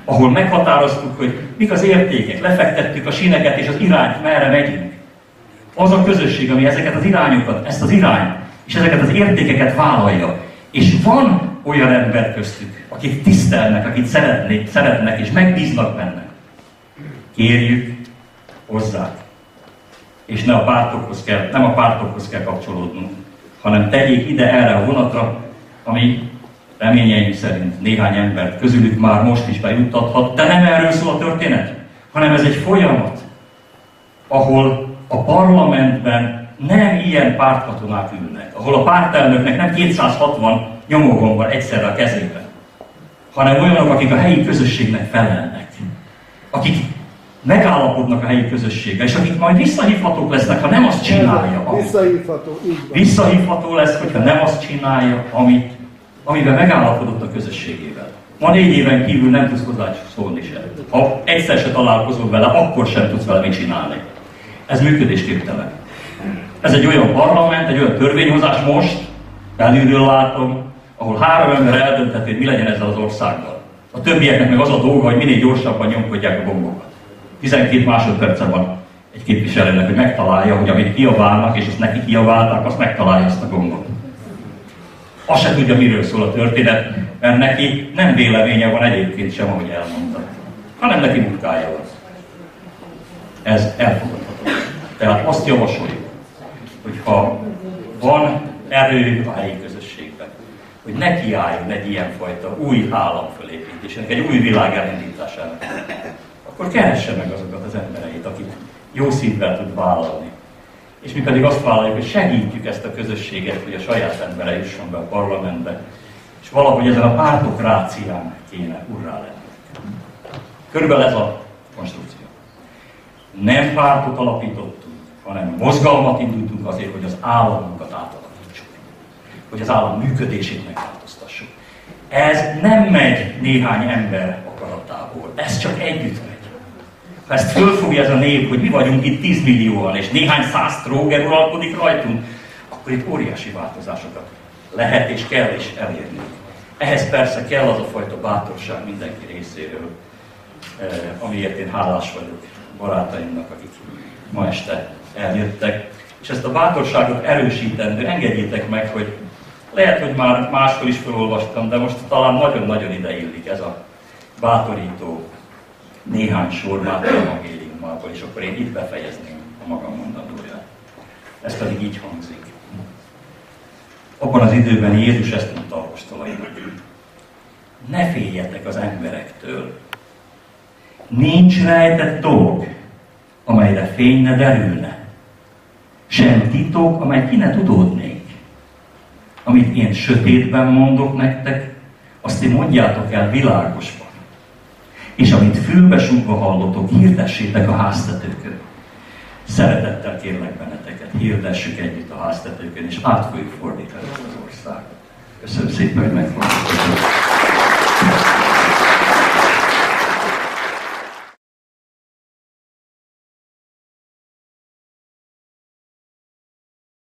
ahol meghatároztuk, hogy mik az értékek, lefektettük a síneket és az irányt, merre megyünk. Az a közösség, ami ezeket az irányokat, ezt az irányt és ezeket az értékeket vállalja. És van olyan ember köztük, akik tisztelnek, akik szeretnék, szeretnek és megbíznak benne. Kérjük, hozzák. És ne a pártokhoz kell, nem a pártokhoz kell kapcsolódnunk, hanem tegyék ide erre a vonatra, ami reményeim szerint néhány embert közülük már most is bejuttathat, de nem erről szól a történet, hanem ez egy folyamat, ahol a parlamentben nem ilyen pártkatonák ülnek, ahol a pártelnöknek nem kétszázhatvan nyomógomb van egyszerre a kezében, hanem olyanok, akik a helyi közösségnek felelnek, akik megállapodnak a helyi közösséggel, és akik majd visszahívhatók lesznek, ha nem azt csinálja. Amit. Visszahívható, így van. Visszahívható lesz, hogyha nem azt csinálja, amit, amiben megállapodott a közösségével. Ma négy éven kívül nem tudsz hozzá szólni sem. Ha egyszer se találkozol vele, akkor sem tudsz vele mit csinálni. Ez működésképtelen. Ez egy olyan parlament, egy olyan törvényhozás most, belülről látom, ahol három ember eldönthető, hogy mi legyen ezzel az országgal. A többieknek meg az a dolga, hogy minél gyorsabban nyomkodják a gombokat. tizenkét másodperce van egy képviselőnek, hogy megtalálja, hogy amit kiabálnak, és azt neki kiabálták, azt megtalálja azt a gombot. Azt se tudja, miről szól a történet, mert neki nem véleménye van egyébként sem, ahogy elmondta, hanem neki munkája van. Ez elfogadható. Tehát azt javasoljuk, hogy ha van erő a helyi közösségben, hogy nekiálljon egy ilyenfajta új állam fölépítésnek, egy új világ elindításának, akkor keresse meg azokat az embereit, akik jó szívvel tud vállalni. És mi pedig azt vállaljuk, hogy segítjük ezt a közösséget, hogy a saját embere jusson be a parlamentbe, és valahogy ezen a pártokrácián kéne urrá lenni. Körülbelül ez a konstrukció. Nem pártot alapítottunk, hanem mozgalmat indultunk azért, hogy az államunkat átalakítsuk. Hogy az állam működését megváltoztassuk. Ez nem megy néhány ember akaratából, ez csak együtt megy. Ha ezt fölfogja ez a nép, hogy mi vagyunk itt tízmillióan, és néhány száz tróger uralkodik rajtunk, akkor itt óriási változásokat lehet és kell is elérni. Ehhez persze kell az a fajta bátorság mindenki részéről, amiért én hálás vagyok barátaimnak, akik ma este eljöttek. És ezt a bátorságot erősítendő, engedjétek meg, hogy lehet, hogy már máskor is felolvastam, de most talán nagyon-nagyon ideillik ez a bátorító néhány sor Máté evangéliumából, és akkor én itt befejezném a magam mondandóját. Ez pedig így hangzik. Abban az időben Jézus ezt mondta apostolainak. Ne féljetek az emberektől. Nincs rejtett dolog, amelyre fény ne derülne. Sem titok, amely ki ne tudódnék. Amit én sötétben mondok nektek, azt ti mondjátok el világosban. És amit fülbesúgva hallotok, hirdessétek a háztetőkön. Szeretettel kérlek benneteket, hirdessük együtt a háztetőkön, és át fogjuk fordítani az országot. Köszönöm szépen, hogy meghallgattatok.